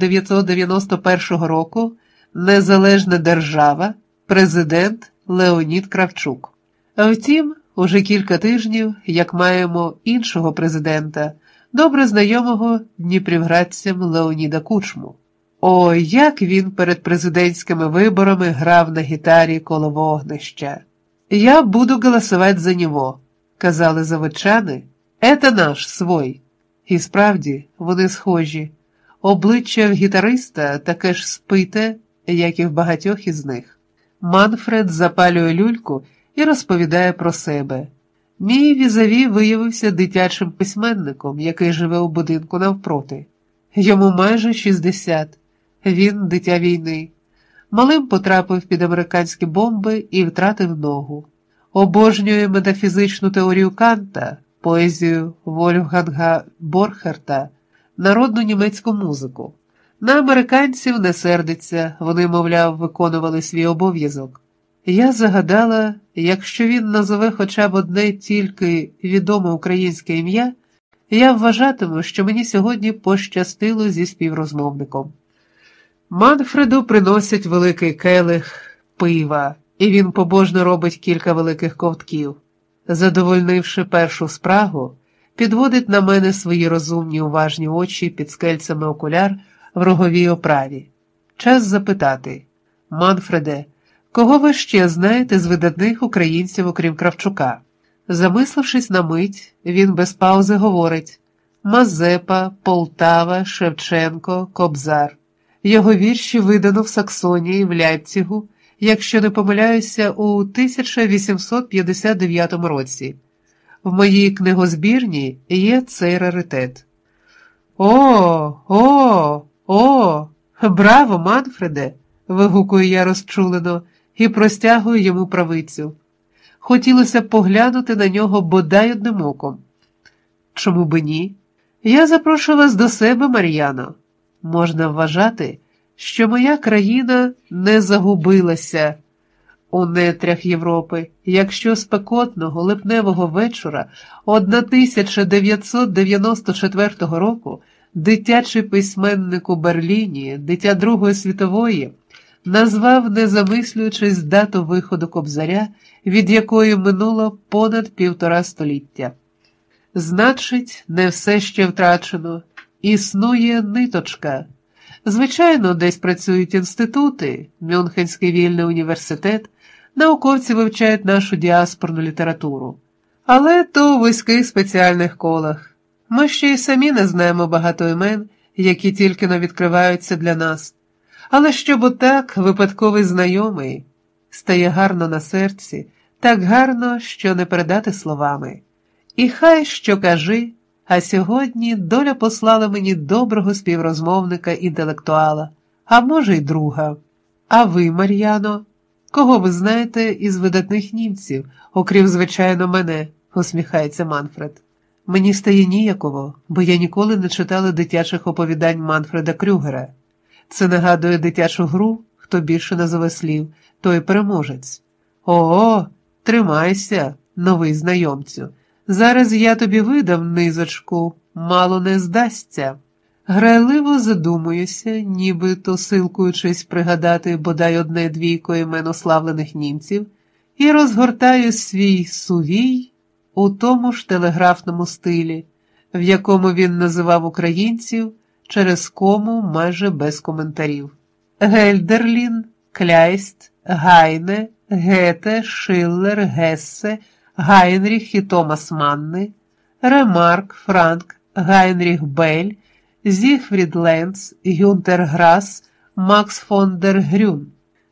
1991 року, незалежна держава, президент Леонід Кравчук». Втім, уже кілька тижнів, як маємо іншого президента, добре знайомого дніпрівградцям Леоніда Кучму. О, як він перед президентськими виборами грав на гітарі коло вогнища. «Я буду голосувати за нього», – казали заводчани. «Ета наш, свой». І справді, вони схожі. Обличчя в гітариста таке ж спите, як і в багатьох із них. Манфред запалює люльку і розповідає про себе. Мій візаві виявився дитячим письменником, який живе у будинку навпроти. Йому майже 60. Він дитя війни. Малим потрапив під американські бомби і втратив ногу. Обожнює метафізичну теорію Канта, поезію Вольфганга Борхерта, народну німецьку музику. На американців не сердиться, вони, мовляв, виконували свій обов'язок. Я загадала, якщо він назове хоча б одне тільки відоме українське ім'я, я вважатиму, що мені сьогодні пощастило зі співрозмовником. Манфреду приносять великий келих пива, і він побожно робить кілька великих ковтків. Задовольнивши першу спрагу, підводить на мене свої розумні уважні очі під скельцями окуляр в роговій оправі. Час запитати: «Манфреде, кого ви ще знаєте з видатних українців, окрім Кравчука?» Замислившись на мить, він без паузи говорить: «Мазепа, Полтава, Шевченко, Кобзар. Його вірші видано в Саксонії, в Ляйпцігу, якщо не помиляюся, у 1859 році. В моїй книгозбірні є цей раритет». О, браво, Манфреде!» – вигукую я розчулено і простягую йому правицю. Хотілося б поглянути на нього бодай одним оком. «Чому би ні? Я запрошую вас до себе, Мар'яно. Можна вважати, що моя країна не загубилася у нетрях Європи, якщо спекотного липневого вечора 1994 року дитячий письменник у Берліні, дитя Другої світової, назвав, не замислюючись, дату виходу Кобзаря, від якої минуло понад 1,5 століття. Значить, не все ще втрачено. Існує ниточка. Звичайно, десь працюють інститути, Мюнхенський вільний університет, науковці вивчають нашу діаспорну літературу. Але то у вузьких спеціальних колах. Ми ще й самі не знаємо багато імен, які тільки-но відкриваються для нас. Але щоб отак випадковий знайомий стає гарно на серці, так гарно, що не передати словами. І хай що кажи, а сьогодні доля послала мені доброго співрозмовника-інтелектуала, а може й друга. А ви, Мар'яно, кого ви знаєте із видатних німців, окрім, звичайно, мене, усміхається Манфред. Мені стає ніяково, бо я ніколи не читала дитячих оповідань Манфреда Крюгера. Це нагадує дитячу гру, хто більше назове слів, той переможець. О, тримайся, новий знайомцю. Зараз я тобі видам низочку, мало не здасться. Грайливо задумуюся, нібито силкуючись пригадати бодай одне-двійко імен ославлених німців, і розгортаю свій сувій у тому ж телеграфному стилі, в якому він називав українців через кому майже без коментарів. Гельдерлін, Кляйст, Гайне, Гете, Шиллер, Гессе, Гайнріх і Томас Манне, Ремарк, Франк, Гайнріх Бель, Зігфрід Ленц, Гюнтер Грас, Макс фон дер Грюн.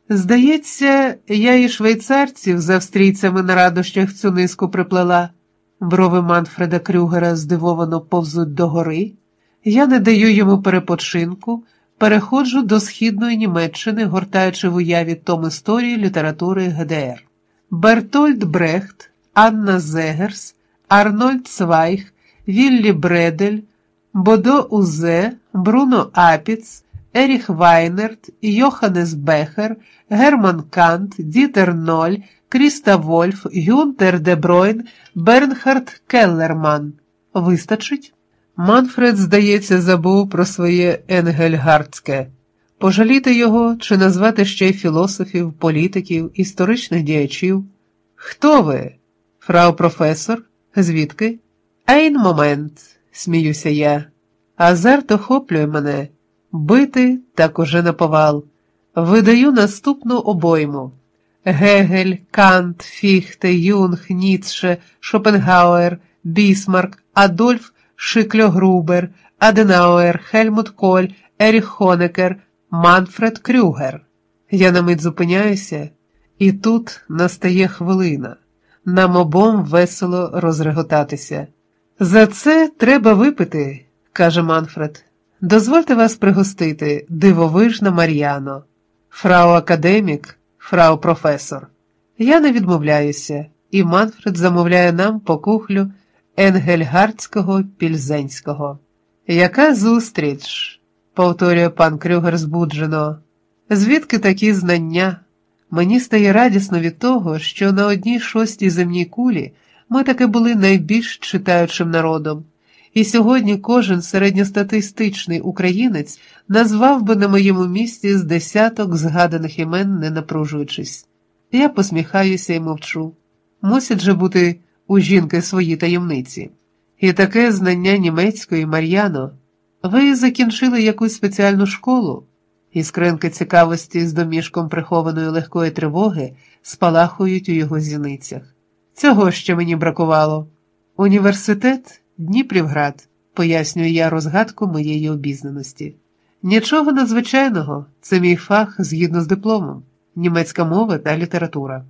Здається, я і швейцарців з австрійцями на радощах цю низку приплела. Брови Манфреда Крюгера здивовано повзуть догори. Я не даю йому перепочинку, переходжу до східної Німеччини, гортаючи в уяві том історії літератури ГДР. Бертольд Брехт, Анна Зегерс, Арнольд Цвайх, Віллі Бредель, Бодо Узе, Бруно Апіц, Еріх Вайнерт, Йоханнес Бехер, Герман Кант, Дітер Ноль, Кріста Вольф, Гюнтер де Бройн, Бернхард Келлерман. Вистачить? Манфред, здається, забув про своє енгельгардське. Пожаліти його чи назвати ще й філософів, політиків, історичних діячів? Хто ви? Фрау професор? Звідки? Ейн момент, сміюся я. Азарт охоплює мене. Бити так уже наповал. Видаю наступну обойму. Гегель, Кант, Фіхте, Юнг, Ніцше, Шопенгауер, Бісмарк, Адольф Шикльо-Грубер, Аденауер, Хельмут Коль, Еріх Хонекер, Манфред Крюгер. Я на мить зупиняюся, і тут настає хвилина. Нам обом весело розреготатися. «За це треба випити», – каже Манфред. «Дозвольте вас пригостити, дивовижна Мар'яно. Фрау академік, фрау професор». Я не відмовляюся, і Манфред замовляє нам по кухлю енгельгардського пільзенського. «Яка зустріч?» – повторює пан Крюгер збуджено. «Звідки такі знання? Мені стає радісно від того, що на одній шостій земній кулі ми таки були найбільш читаючим народом. І сьогодні кожен середньостатистичний українець назвав би на моєму місці з десяток згаданих імен, не напружуючись. Я посміхаюся і мовчу. Мусять же бути у жінки свої таємниці. І таке знання німецької, Мар'яно. Ви закінчили якусь спеціальну школу? Іскринки цікавості з домішком прихованої легкої тривоги спалахують у його зіницях. Цього ще мені бракувало. Університет Дніпрівград, пояснюю я розгадку моєї обізнаності. Нічого надзвичайного, це мій фах згідно з дипломом. Німецька мова та література.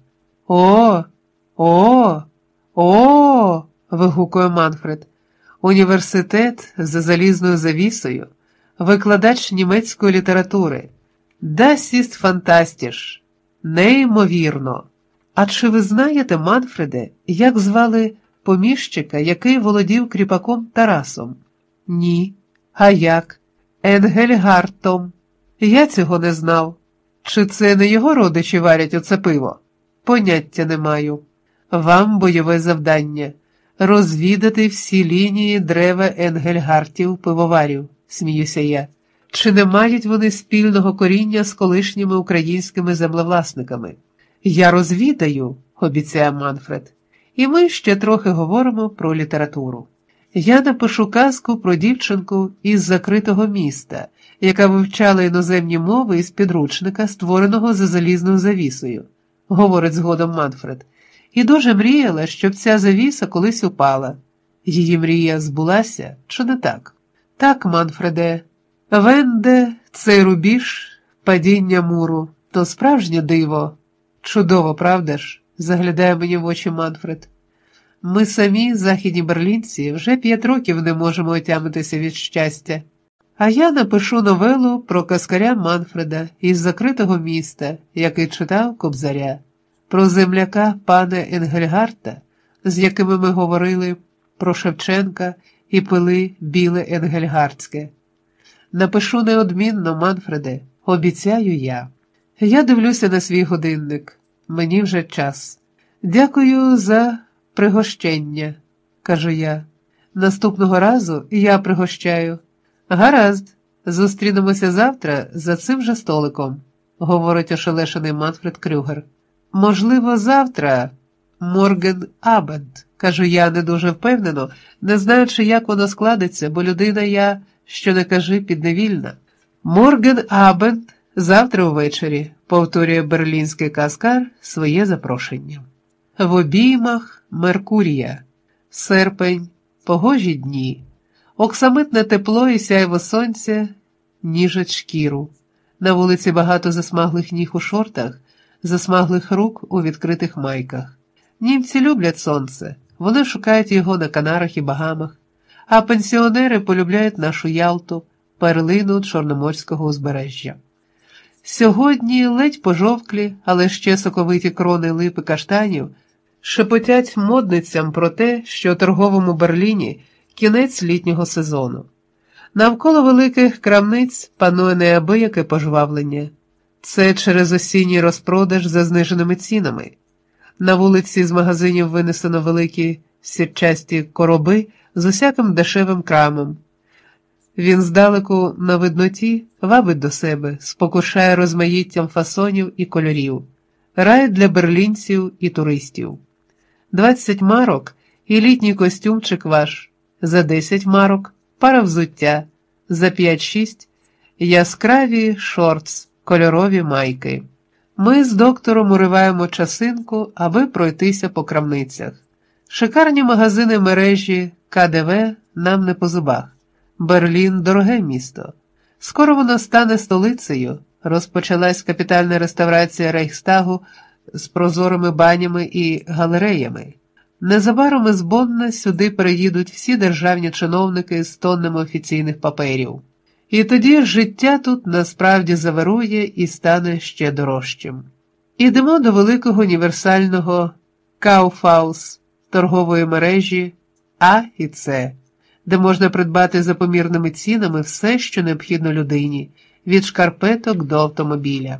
О, вигукує Манфред. Університет за залізною завісою, викладач німецької літератури. Das ist fantastisch. Неймовірно. А чи ви знаєте, Манфреде, як звали поміщика, який володів кріпаком Тарасом? Ні. А як? Енгельгартом. Я цього не знав. Чи це не його родичі варять оце пиво? Поняття не маю. Вам бойове завдання – розвідати всі лінії древа Енгельгартів-пивоварів, сміюся я. Чи не мають вони спільного коріння з колишніми українськими землевласниками? Я розвідаю, обіцяє Манфред, і ми ще трохи говоримо про літературу. Я напишу казку про дівчинку із закритого міста, яка вивчала іноземні мови із підручника, створеного за залізною завісою, говорить згодом Манфред, і дуже мріяла, щоб ця завіса колись упала. Її мрія збулася, чи не так? Так, Манфреде. Венде, цей рубіж, падіння муру, то справжнє диво. Чудово, правда ж? Заглядає мені в очі Манфред. Ми самі, західні берлінці, вже 5 років не можемо отямитися від щастя. А я напишу новелу про каскаря Манфреда із закритого міста, який читав Кобзаря, про земляка пана Енгельгарта, з якими ми говорили про Шевченка і пили біле енгельгартське. Напишу неодмінно, Манфреде, обіцяю я. Я дивлюся на свій годинник. Мені вже час. Дякую за пригощення, кажу я. Наступного разу я пригощаю. Гаразд, зустрінемося завтра за цим же столиком, говорить ошелешений Манфред Крюгер. Можливо, завтра, Морген Абенд, кажу я не дуже впевнено, не знаючи, як воно складеться, бо людина я, що не кажи, підневільна. Морген Абенд, завтра увечері, повторює берлінський каскар своє запрошення. В обіймах Меркурія. Серпень, погожі дні. Оксамитне тепло і сяйво сонця ніжать шкіру. На вулиці багато засмаглих ніг у шортах, засмаглих рук у відкритих майках. Німці люблять сонце, вони шукають його на Канарах і Багамах, а пенсіонери полюбляють нашу Ялту, перлину Чорноморського узбережжя. Сьогодні ледь пожовклі, але ще соковиті крони лип і каштанів шепотять модницям про те, що у торговому Берліні кінець літнього сезону. Навколо великих крамниць панує неабияке пожвавлення. Це через осінній розпродаж за зниженими цінами. На вулиці з магазинів винесено великі сірчасті короби з усяким дешевим крамом. Він здалеку на видноті вабить до себе, спокушає розмаїттям фасонів і кольорів. Рай для берлінців і туристів. 20 марок і літній костюмчик ваш, за 10 марок пара взуття, за 5-6 яскраві шортс, кольорові майки. Ми з доктором уриваємо часинку, аби пройтися по крамницях. Шикарні магазини мережі КДВ нам не по зубах. Берлін – дороге місто. Скоро воно стане столицею. Розпочалась капітальна реставрація Рейхстагу з прозорими банями і галереями. Незабаром із Бонна сюди переїдуть всі державні чиновники з тоннами офіційних паперів. І тоді життя тут насправді завирує і стане ще дорожчим. Ідемо до великого універсального Kaufhaus, торгової мережі А і С, де можна придбати за помірними цінами все, що необхідно людині, від шкарпеток до автомобіля.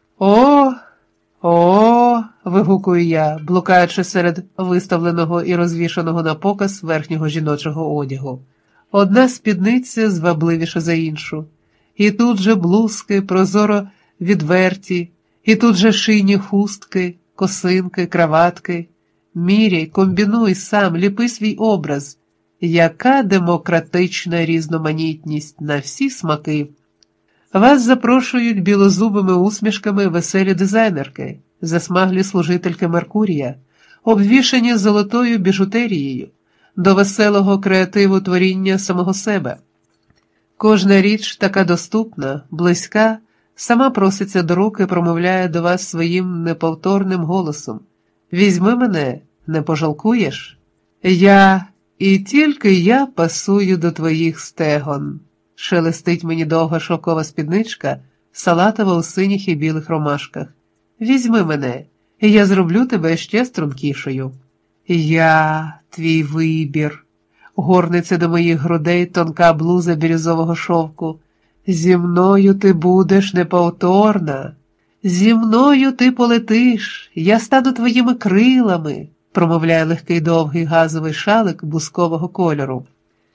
О, вигукую я, блукаючи серед виставленого і розвішаного на показ верхнього жіночого одягу. Одна спідниця звабливіша за іншу. І тут же блузки, прозоро відверті, і тут же шийні хустки, косинки, краватки. Міряй, комбінуй сам, ліпи свій образ. Яка демократична різноманітність на всі смаки. Вас запрошують білозубими усмішками веселі дизайнерки, засмаглі служительки Меркурія, обвішані золотою біжутерією, до веселого креативу творіння самого себе. Кожна річ така доступна, близька, сама проситься до рук і промовляє до вас своїм неповторним голосом. «Візьми мене, не пожалкуєш? Я, і тільки я пасую до твоїх стегон». Шелестить мені довга шовкова спідничка, салатова у синіх і білих ромашках. «Візьми мене, і я зроблю тебе ще стрункішою». «Я, твій вибір», горниться до моїх грудей тонка блуза бірюзового шовку. «Зі мною ти будеш неповторна, зі мною ти полетиш, я стану твоїми крилами», промовляє легкий довгий газовий шалик бускового кольору.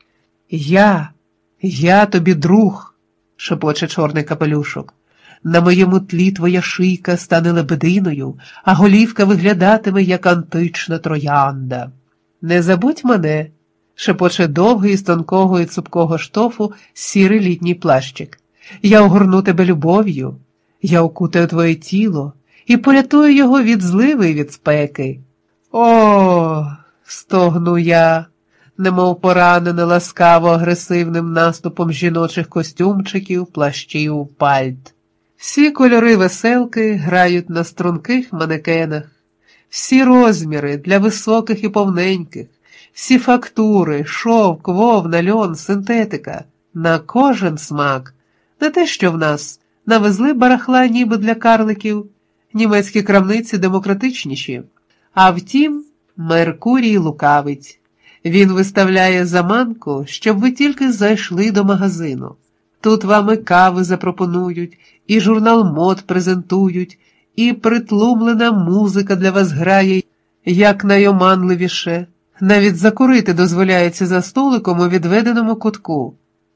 Я тобі друг», шепоче чорний капелюшок. «На моєму тлі твоя шийка стане лебединою, а голівка виглядатиме, як антична троянда». «Не забудь мене», шепоче довгий з тонкого і цупкого штофу сірий літній плащик. «Я огорну тебе любов'ю, я окутаю твоє тіло і порятую його від зливи і від спеки». «О!» – стогну я, немов поранене ласкаво-агресивним наступом жіночих костюмчиків, плащів, пальт. Всі кольори веселки грають на струнких манекенах, всі розміри для високих і повненьких, всі фактури, шовк, вовна, льон, синтетика, на кожен смак. Не те, що в нас, навезли барахла ніби для карликів, німецькі крамниці демократичніші. А втім, Меркурій лукавить. Він виставляє заманку, щоб ви тільки зайшли до магазину. Тут вам і кави запропонують, і журнал мод презентують, і притлумлена музика для вас грає, як найоманливіше. Навіть закурити дозволяється за столиком у відведеному кутку.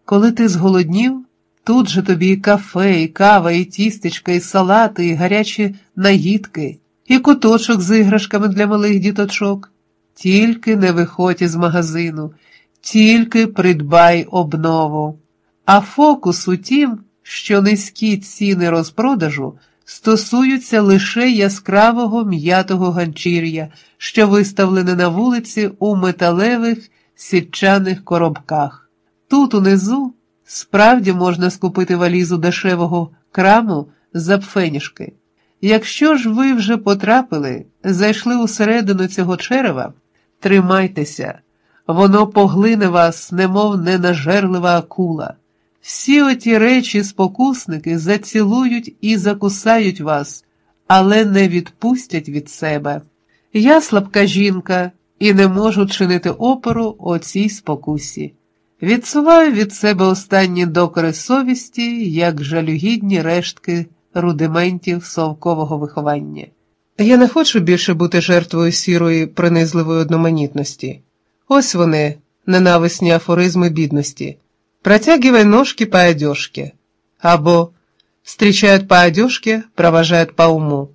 Коли ти зголоднів, тут же тобі і кафе, і кава, і тістечка, і салати, і гарячі наїдки, і куточок з іграшками для малих діточок. Тільки не виходь із магазину, тільки придбай обнову. А фокус у тім, що низькі ціни розпродажу стосуються лише яскравого м'ятого ганчір'я, що виставлене на вулиці у металевих сітчаних коробках. Тут унизу справді можна скупити валізу дешевого краму за пфенішки. Якщо ж ви вже потрапили, зайшли усередину цього черева, тримайтеся, воно поглине вас, немов ненажерлива акула. Всі оті речі-спокусники зацілують і закусають вас, але не відпустять від себе. Я слабка жінка і не можу чинити опору оцій спокусі. Відсуваю від себе останні докори совісті, як жалюгідні рештки рудиментів совкового виховання. Я не хочу більше бути жертвою сірої, принизливої одноманітності. Ось вони, ненависні афоризми бідності. «Протягивай ножки по одежке» або «Встречают по одежке, проважають по уму».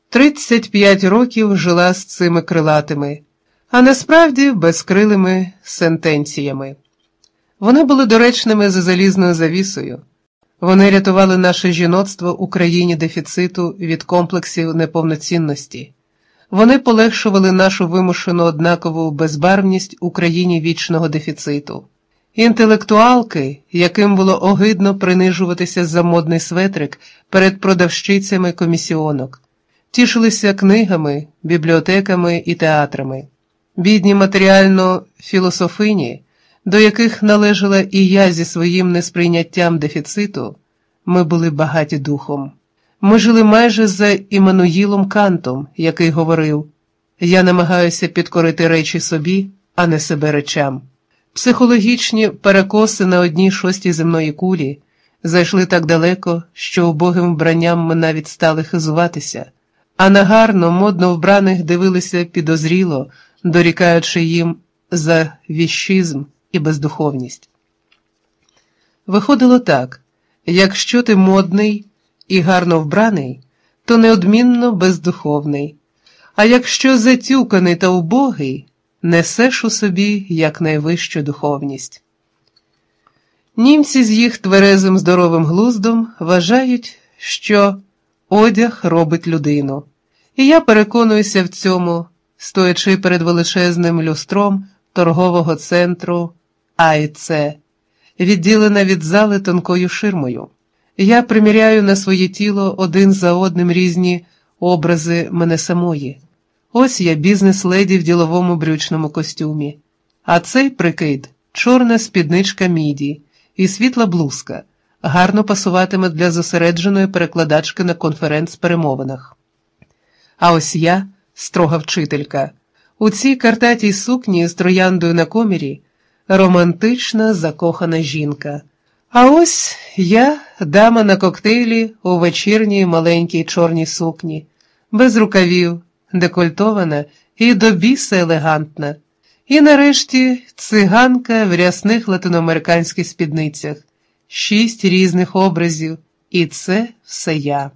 35 років жила з цими крилатими, а насправді безкрилими сентенціями. Вони були доречними за залізною завісою. Вони рятували наше жіноцтво у країні дефіциту від комплексів неповноцінності. Вони полегшували нашу вимушену однакову безбарвність у країні вічного дефіциту. Інтелектуалки, яким було огидно принижуватися за модний светрик перед продавщицями комісіонок, тішилися книгами, бібліотеками і театрами. Бідні матеріально-філософині, до яких належала і я зі своїм несприйняттям дефіциту, ми були багаті духом. Ми жили майже за Іммануїлом Кантом, який говорив: «Я намагаюся підкорити речі собі, а не себе речам». Психологічні перекоси на 1/6 земної кулі зайшли так далеко, що убогим вбранням ми навіть стали хизуватися, а на гарно, модно вбраних дивилися підозріло, дорікаючи їм за віщизм і бездуховність. Виходило так: якщо ти модний і гарно вбраний, то неодмінно бездуховний, а якщо затюканий та убогий, несеш у собі якнайвищу духовність. Німці з їх тверезим здоровим глуздом вважають, що одяг робить людину. І я переконуюся в цьому, стоячи перед величезним люстром торгового центру АІЦ, відділена від зали тонкою ширмою. Я приміряю на своє тіло один за одним різні образи мене самої. Ось я бізнес-леді в діловому брючному костюмі, а цей прикид – чорна спідничка міді і світла блузка, гарно пасуватиме для зосередженої перекладачки на конференц-перемовинах. А ось я – строга вчителька. У цій картатій сукні з трояндою на комірі – романтична закохана жінка. А ось я – дама на коктейлі у вечірній маленькій чорній сукні, без рукавів, декольтована і до біса елегантна. І нарешті циганка в рясних латиноамериканських спідницях. 6 різних образів, і це все я.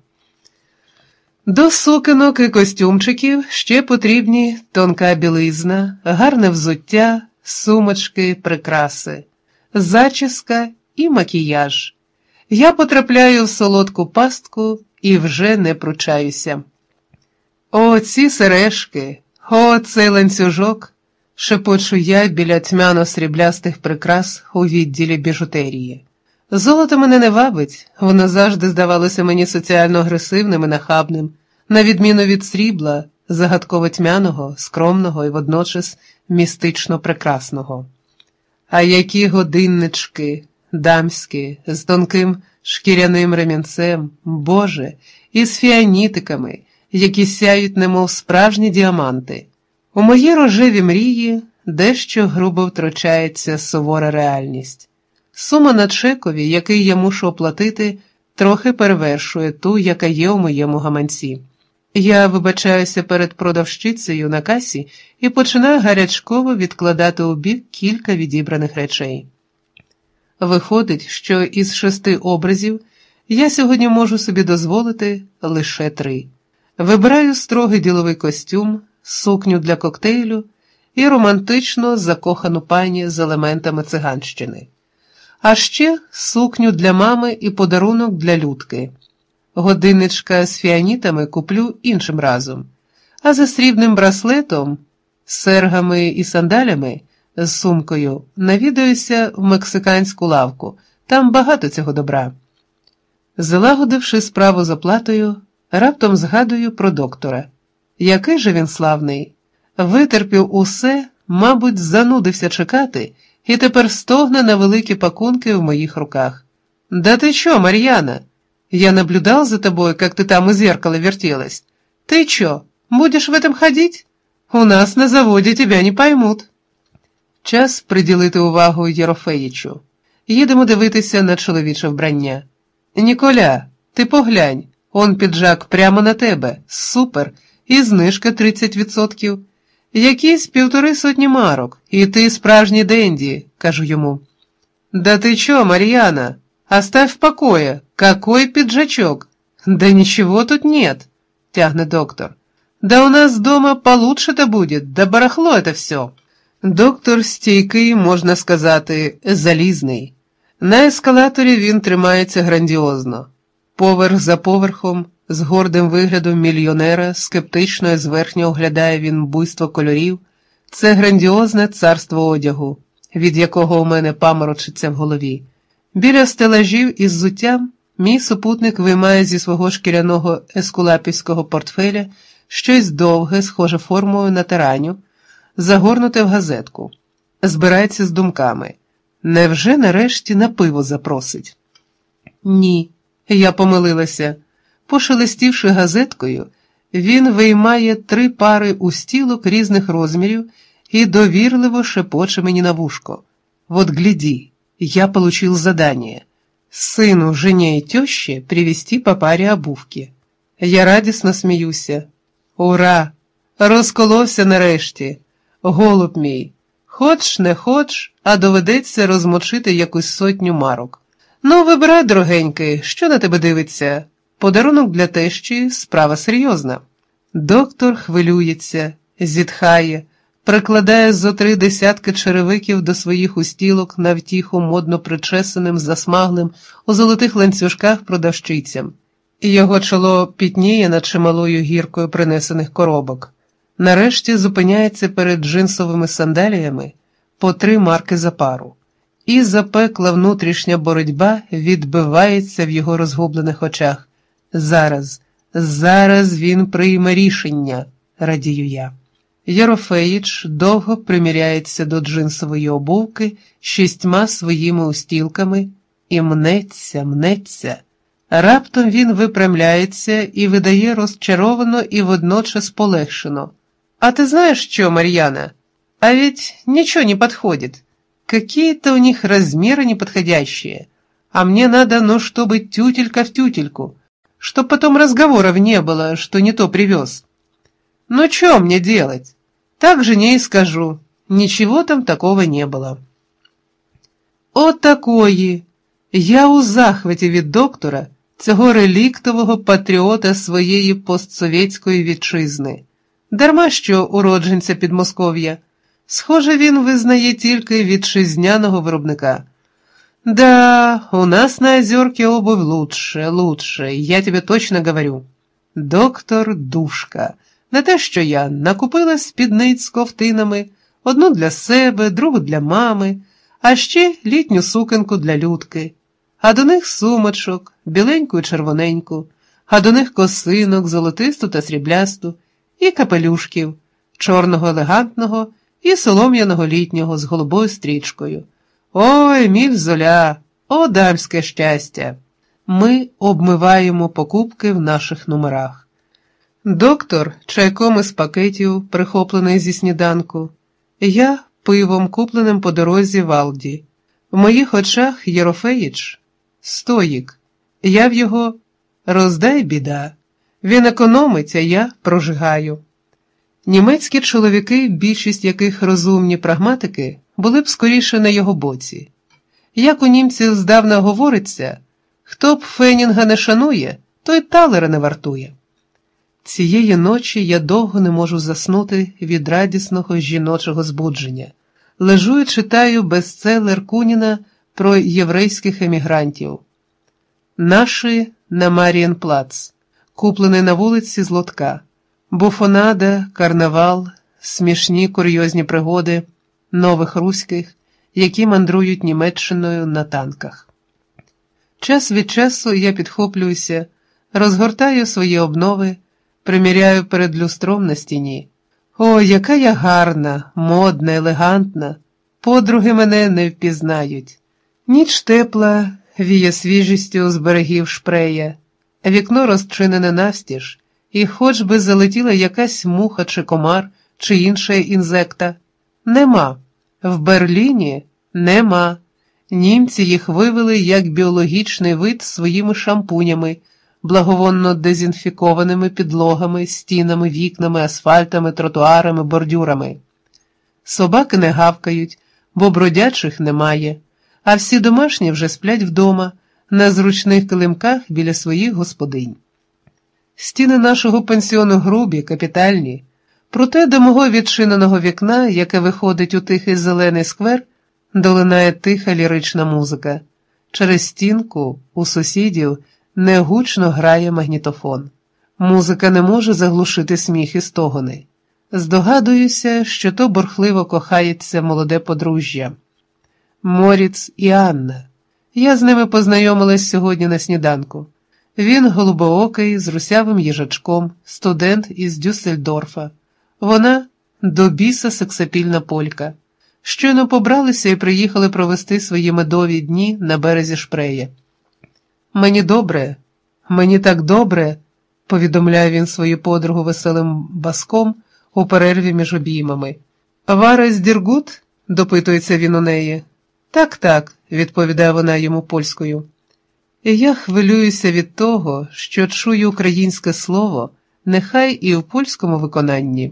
До сукенок і костюмчиків ще потрібні тонка білизна, гарне взуття, сумочки, прикраси, зачіска і макіяж. Я потрапляю в солодку пастку і вже не пручаюся. «О, ці сережки! О, цей ланцюжок!» – шепочу я біля тьмяно-сріблястих прикрас у відділі біжутерії. Золото мене не вабить, воно завжди здавалося мені соціально агресивним і нахабним, на відміну від срібла, загадково-тьмяного, скромного і водночас містично прекрасного. А які годиннички, дамські, з тонким шкіряним ремінцем, Боже, і з фіанітиками, які сяють немов справжні діаманти. У моїй рожеві мрії дещо грубо втручається сувора реальність. Сума на чекові, який я мушу оплатити, трохи перевершує ту, яка є у моєму гаманці. Я вибачаюся перед продавщицею на касі і починаю гарячково відкладати у бік кілька відібраних речей. Виходить, що із 6 образів я сьогодні можу собі дозволити лише 3. Вибираю строгий діловий костюм, сукню для коктейлю і романтично закохану пані з елементами циганщини. А ще сукню для мами і подарунок для Людки. Годинничка з фіанітами куплю іншим разом, а за срібним браслетом, сергами і сандалями з сумкою навідаюся в мексиканську лавку, там багато цього добра. Залагодивши справу з оплатою, раптом згадую про доктора. Який же він славний! Витерпів усе, мабуть, занудився чекати, і тепер стогне на великі пакунки в моїх руках. «Да ты чё, Марьяна? Я наблюдал за тобой, как ты там у зеркала вертелась. Ты чё, будешь в этом ходить? У нас на заводі тебя не поймут». Час приділити увагу Єрофеїчу. Їдемо дивитися на чоловіче вбрання. «Ніколя, ти поглянь, он піджак прямо на тебе, супер, і знижка 30%. Якісь 150 марок, і ти справжній денді», – кажу йому. «Да ты чё, Марьяна? Оставь в покое, какой пиджачок? Да ничего тут нет», – тягне доктор. «Да у нас дома получше-то будет, да барахло это все». Доктор стійкий, можна сказати, залізний. На ескалаторі він тримається грандіозно. Поверх за поверхом, з гордим виглядом мільйонера, скептично і зверхньо оглядає він буйство кольорів. Це грандіозне царство одягу, від якого у мене паморочиться в голові. Біля стелажів із взуттям мій супутник виймає зі свого шкіряного ескулапівського портфеля щось довге, схоже формою на тараню, загорнуте в газетку. Збирається з думками. Невже нарешті на пиво запросить? Ні, я помилилася. Пошелестівши газеткою, він виймає 3 пари устілок різних розмірів і довірливо шепоче мені на вушко. «Вот гляди, я получил задание. Сыну, жене и тёще привезти по паре обувки». Я радісно сміюся. «Ура! Розколовся нарешті! Голуб мій! Хоч не хоч, а доведеться розмочити якусь 100 марок. Ну, вибирай, дорогенький, що на тебе дивиться? Подарунок для тещі – справа серйозна». Доктор хвилюється, зітхає, прикладає зо 3 десятки черевиків до своїх устілок на втіху модно причесаним, засмаглим, у золотих ланцюжках продавщицям. Його чоло пітніє над чималою гіркою принесених коробок. Нарешті зупиняється перед джинсовими сандаліями по 3 марки за пару. І запекла внутрішня боротьба відбивається в його розгублених очах. Зараз він прийме рішення, радію я. Єрофеїч довго приміряється до джинсової обувки 6 своїми устілками і мнеться. Раптом він випрямляється і видає розчаровано і водночас полегшено. «А ты знаешь что, Марьяна? А ведь ничего не подходит. Какие-то у них размеры неподходящие. А мне надо, ну, чтобы тютелька в тютельку, чтоб потом разговоров не было, что не то привез. Ну, что мне делать? Так жене и скажу. Ничего там такого не было». От такої. Я у захваті від доктора, цього реліктового патріота своєї постсовєтської вітчизни. Дарма що уродженця Підмосков'я. Схоже, він визнає тільки вітчизняного виробника. «Да, у нас на Озерке обувь лучше, я тебе точно говорю». Доктор душка. Не те, що я накупила спідниць з ковтинами, одну для себе, другу для мами, а ще літню сукенку для Людки. А до них сумочок, біленьку і червоненьку, а до них косинок, золотисту та сріблясту, і капелюшків, чорного елегантного і солом'яного літнього з голубою стрічкою. Ой, міль золя, о дамське щастя! Ми обмиваємо покупки в наших номерах. Доктор чайком із пакетів, прихоплений зі сніданку. Я пивом, купленим по дорозі в Алді. В моїх очах Єрофеїч – стоїк. Я в його роздай біда. Він економить, а я прожигаю. Німецькі чоловіки, більшість яких розумні прагматики, були б скоріше на його боці. Як у німців здавна говориться, хто б Фенінга не шанує, той талера не вартує. Цієї ночі я довго не можу заснути від радісного жіночого збудження. Лежу і читаю бестселер Куніна про єврейських емігрантів. Наші на Марієнплац, куплений на вулиці з лотка. Буфонада, карнавал, смішні курйозні пригоди нових руських, які мандрують Німеччиною на танках. Час від часу я підхоплююся, розгортаю свої обнови, приміряю перед люстром на стіні. О, яка я гарна, модна, елегантна, подруги мене не впізнають. Ніч тепла, віє свіжістю з берегів Шпрея, вікно розчинене навстіж, і хоч би залетіла якась муха чи комар, чи інша інзекта. Нема. В Берліні нема. Німці їх вивели як біологічний вид своїми шампунями, благовонно дезінфікованими підлогами, стінами, вікнами, асфальтами, тротуарами, бордюрами. Собаки не гавкають, бо бродячих немає, а всі домашні вже сплять вдома, на зручних килимках біля своїх господинь. Стіни нашого пансіону грубі, капітальні, проте до мого відчиненого вікна, яке виходить у тихий зелений сквер, долинає тиха лірична музика. Через стінку у сусідів негучно грає магнітофон. Музика не може заглушити сміх і стогони. Здогадуюся, що то бурхливо кохається молоде подружжя. Моріц і Анна. Я з ними познайомилась сьогодні на сніданку. Він голубоокий, з русявим їжачком, студент із Дюссельдорфа. Вона до біса сексапільна полька. Щойно побралися і приїхали провести свої медові дні на березі Шпрея. «Мені добре, мені так добре», – повідомляє він свою подругу веселим баском у перерві між обіймами. «Варес діргут?» – допитується він у неї. «Так», – відповідає вона йому польською. І я хвилююся від того, що чую українське слово, нехай і в польському виконанні.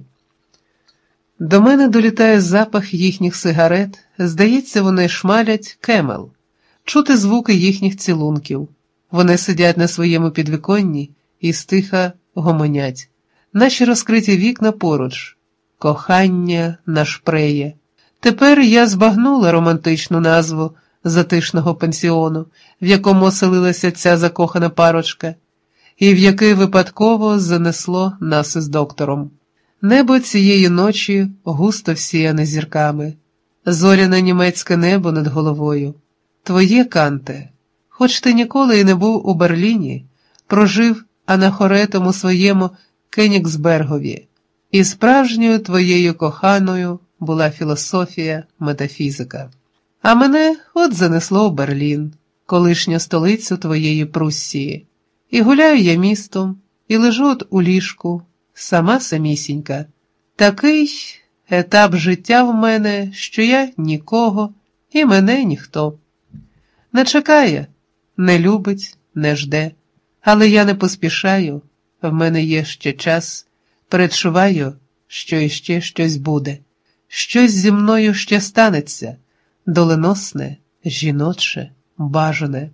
До мене долітає запах їхніх сигарет, здається, вони шмалять кемел, чути звуки їхніх цілунків. Вони сидять на своєму підвіконні і стиха гомонять. Наші розкриті вікна поруч. Кохання на Шпреє. Тепер я збагнула романтичну назву затишного пансіону, в якому оселилася ця закохана парочка, і в який випадково занесло нас із доктором. Небо цієї ночі густо всіяне зірками, зоряне німецьке небо над головою. Твоє, Канте, хоч ти ніколи і не був у Берліні, прожив анахоретом у своєму Кенігсбергові, і справжньою твоєю коханою була філософія, метафізика. А мене от занесло в Берлін, колишню столицю твоєї Пруссії. І гуляю я містом, і лежу от у ліжку, сама самісінька. Такий етап життя в мене, що я нікого, і мене ніхто. Не чекає, не любить, не жде. Але я не поспішаю, в мене є ще час, передчуваю, що іще щось буде. Щось зі мною ще станеться, доленосне, жіноче, бажане.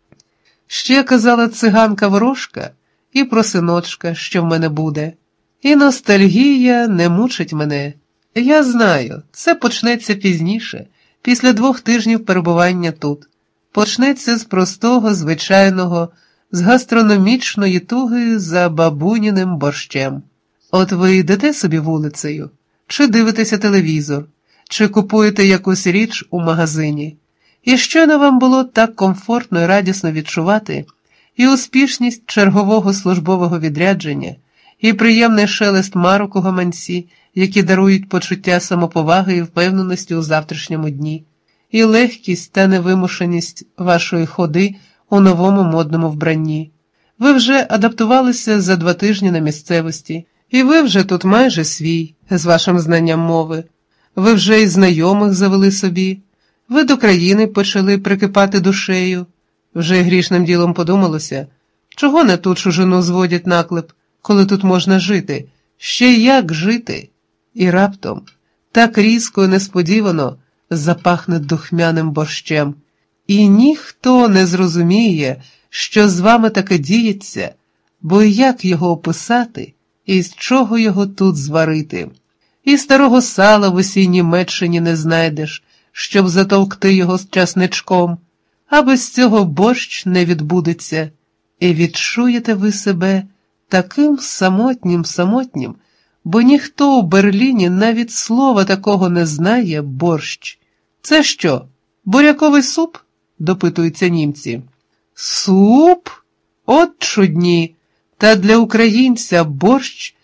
Ще казала циганка ворожка і про синочка, що в мене буде. І ностальгія не мучить мене. Я знаю, це почнеться пізніше, після 2 тижнів перебування тут. Почнеться з простого, звичайного, з гастрономічної туги за бабуніним борщем. От ви йдете собі вулицею, чи дивитеся телевізор, чи купуєте якусь річ у магазині. І щойно вам було так комфортно і радісно відчувати і успішність чергового службового відрядження, і приємний шелест марок у гаманці, які дарують почуття самоповаги і впевненості у завтрашньому дні, і легкість та невимушеність вашої ходи у новому модному вбранні. Ви вже адаптувалися за 2 тижні на місцевості, і ви вже тут майже свій, з вашим знанням мови. Ви вже й знайомих завели собі, ви до країни почали прикипати душею. Вже грішним ділом подумалося, чого на ту чужину зводять наклеп, коли тут можна жити, ще як жити. І раптом, так різко і несподівано, запахне духмяним борщем, І ніхто не зрозуміє, що з вами таке діється, бо як його описати, і з чого його тут зварити. І старого сала в усій Німеччині не знайдеш, щоб затовкти його з часничком, а без цього борщ не відбудеться. І відчуєте ви себе таким самотнім, бо ніхто у Берліні навіть слова такого не знає борщ. Це що, буряковий суп? Допитуються німці. Суп? От чудні! Та для українця борщ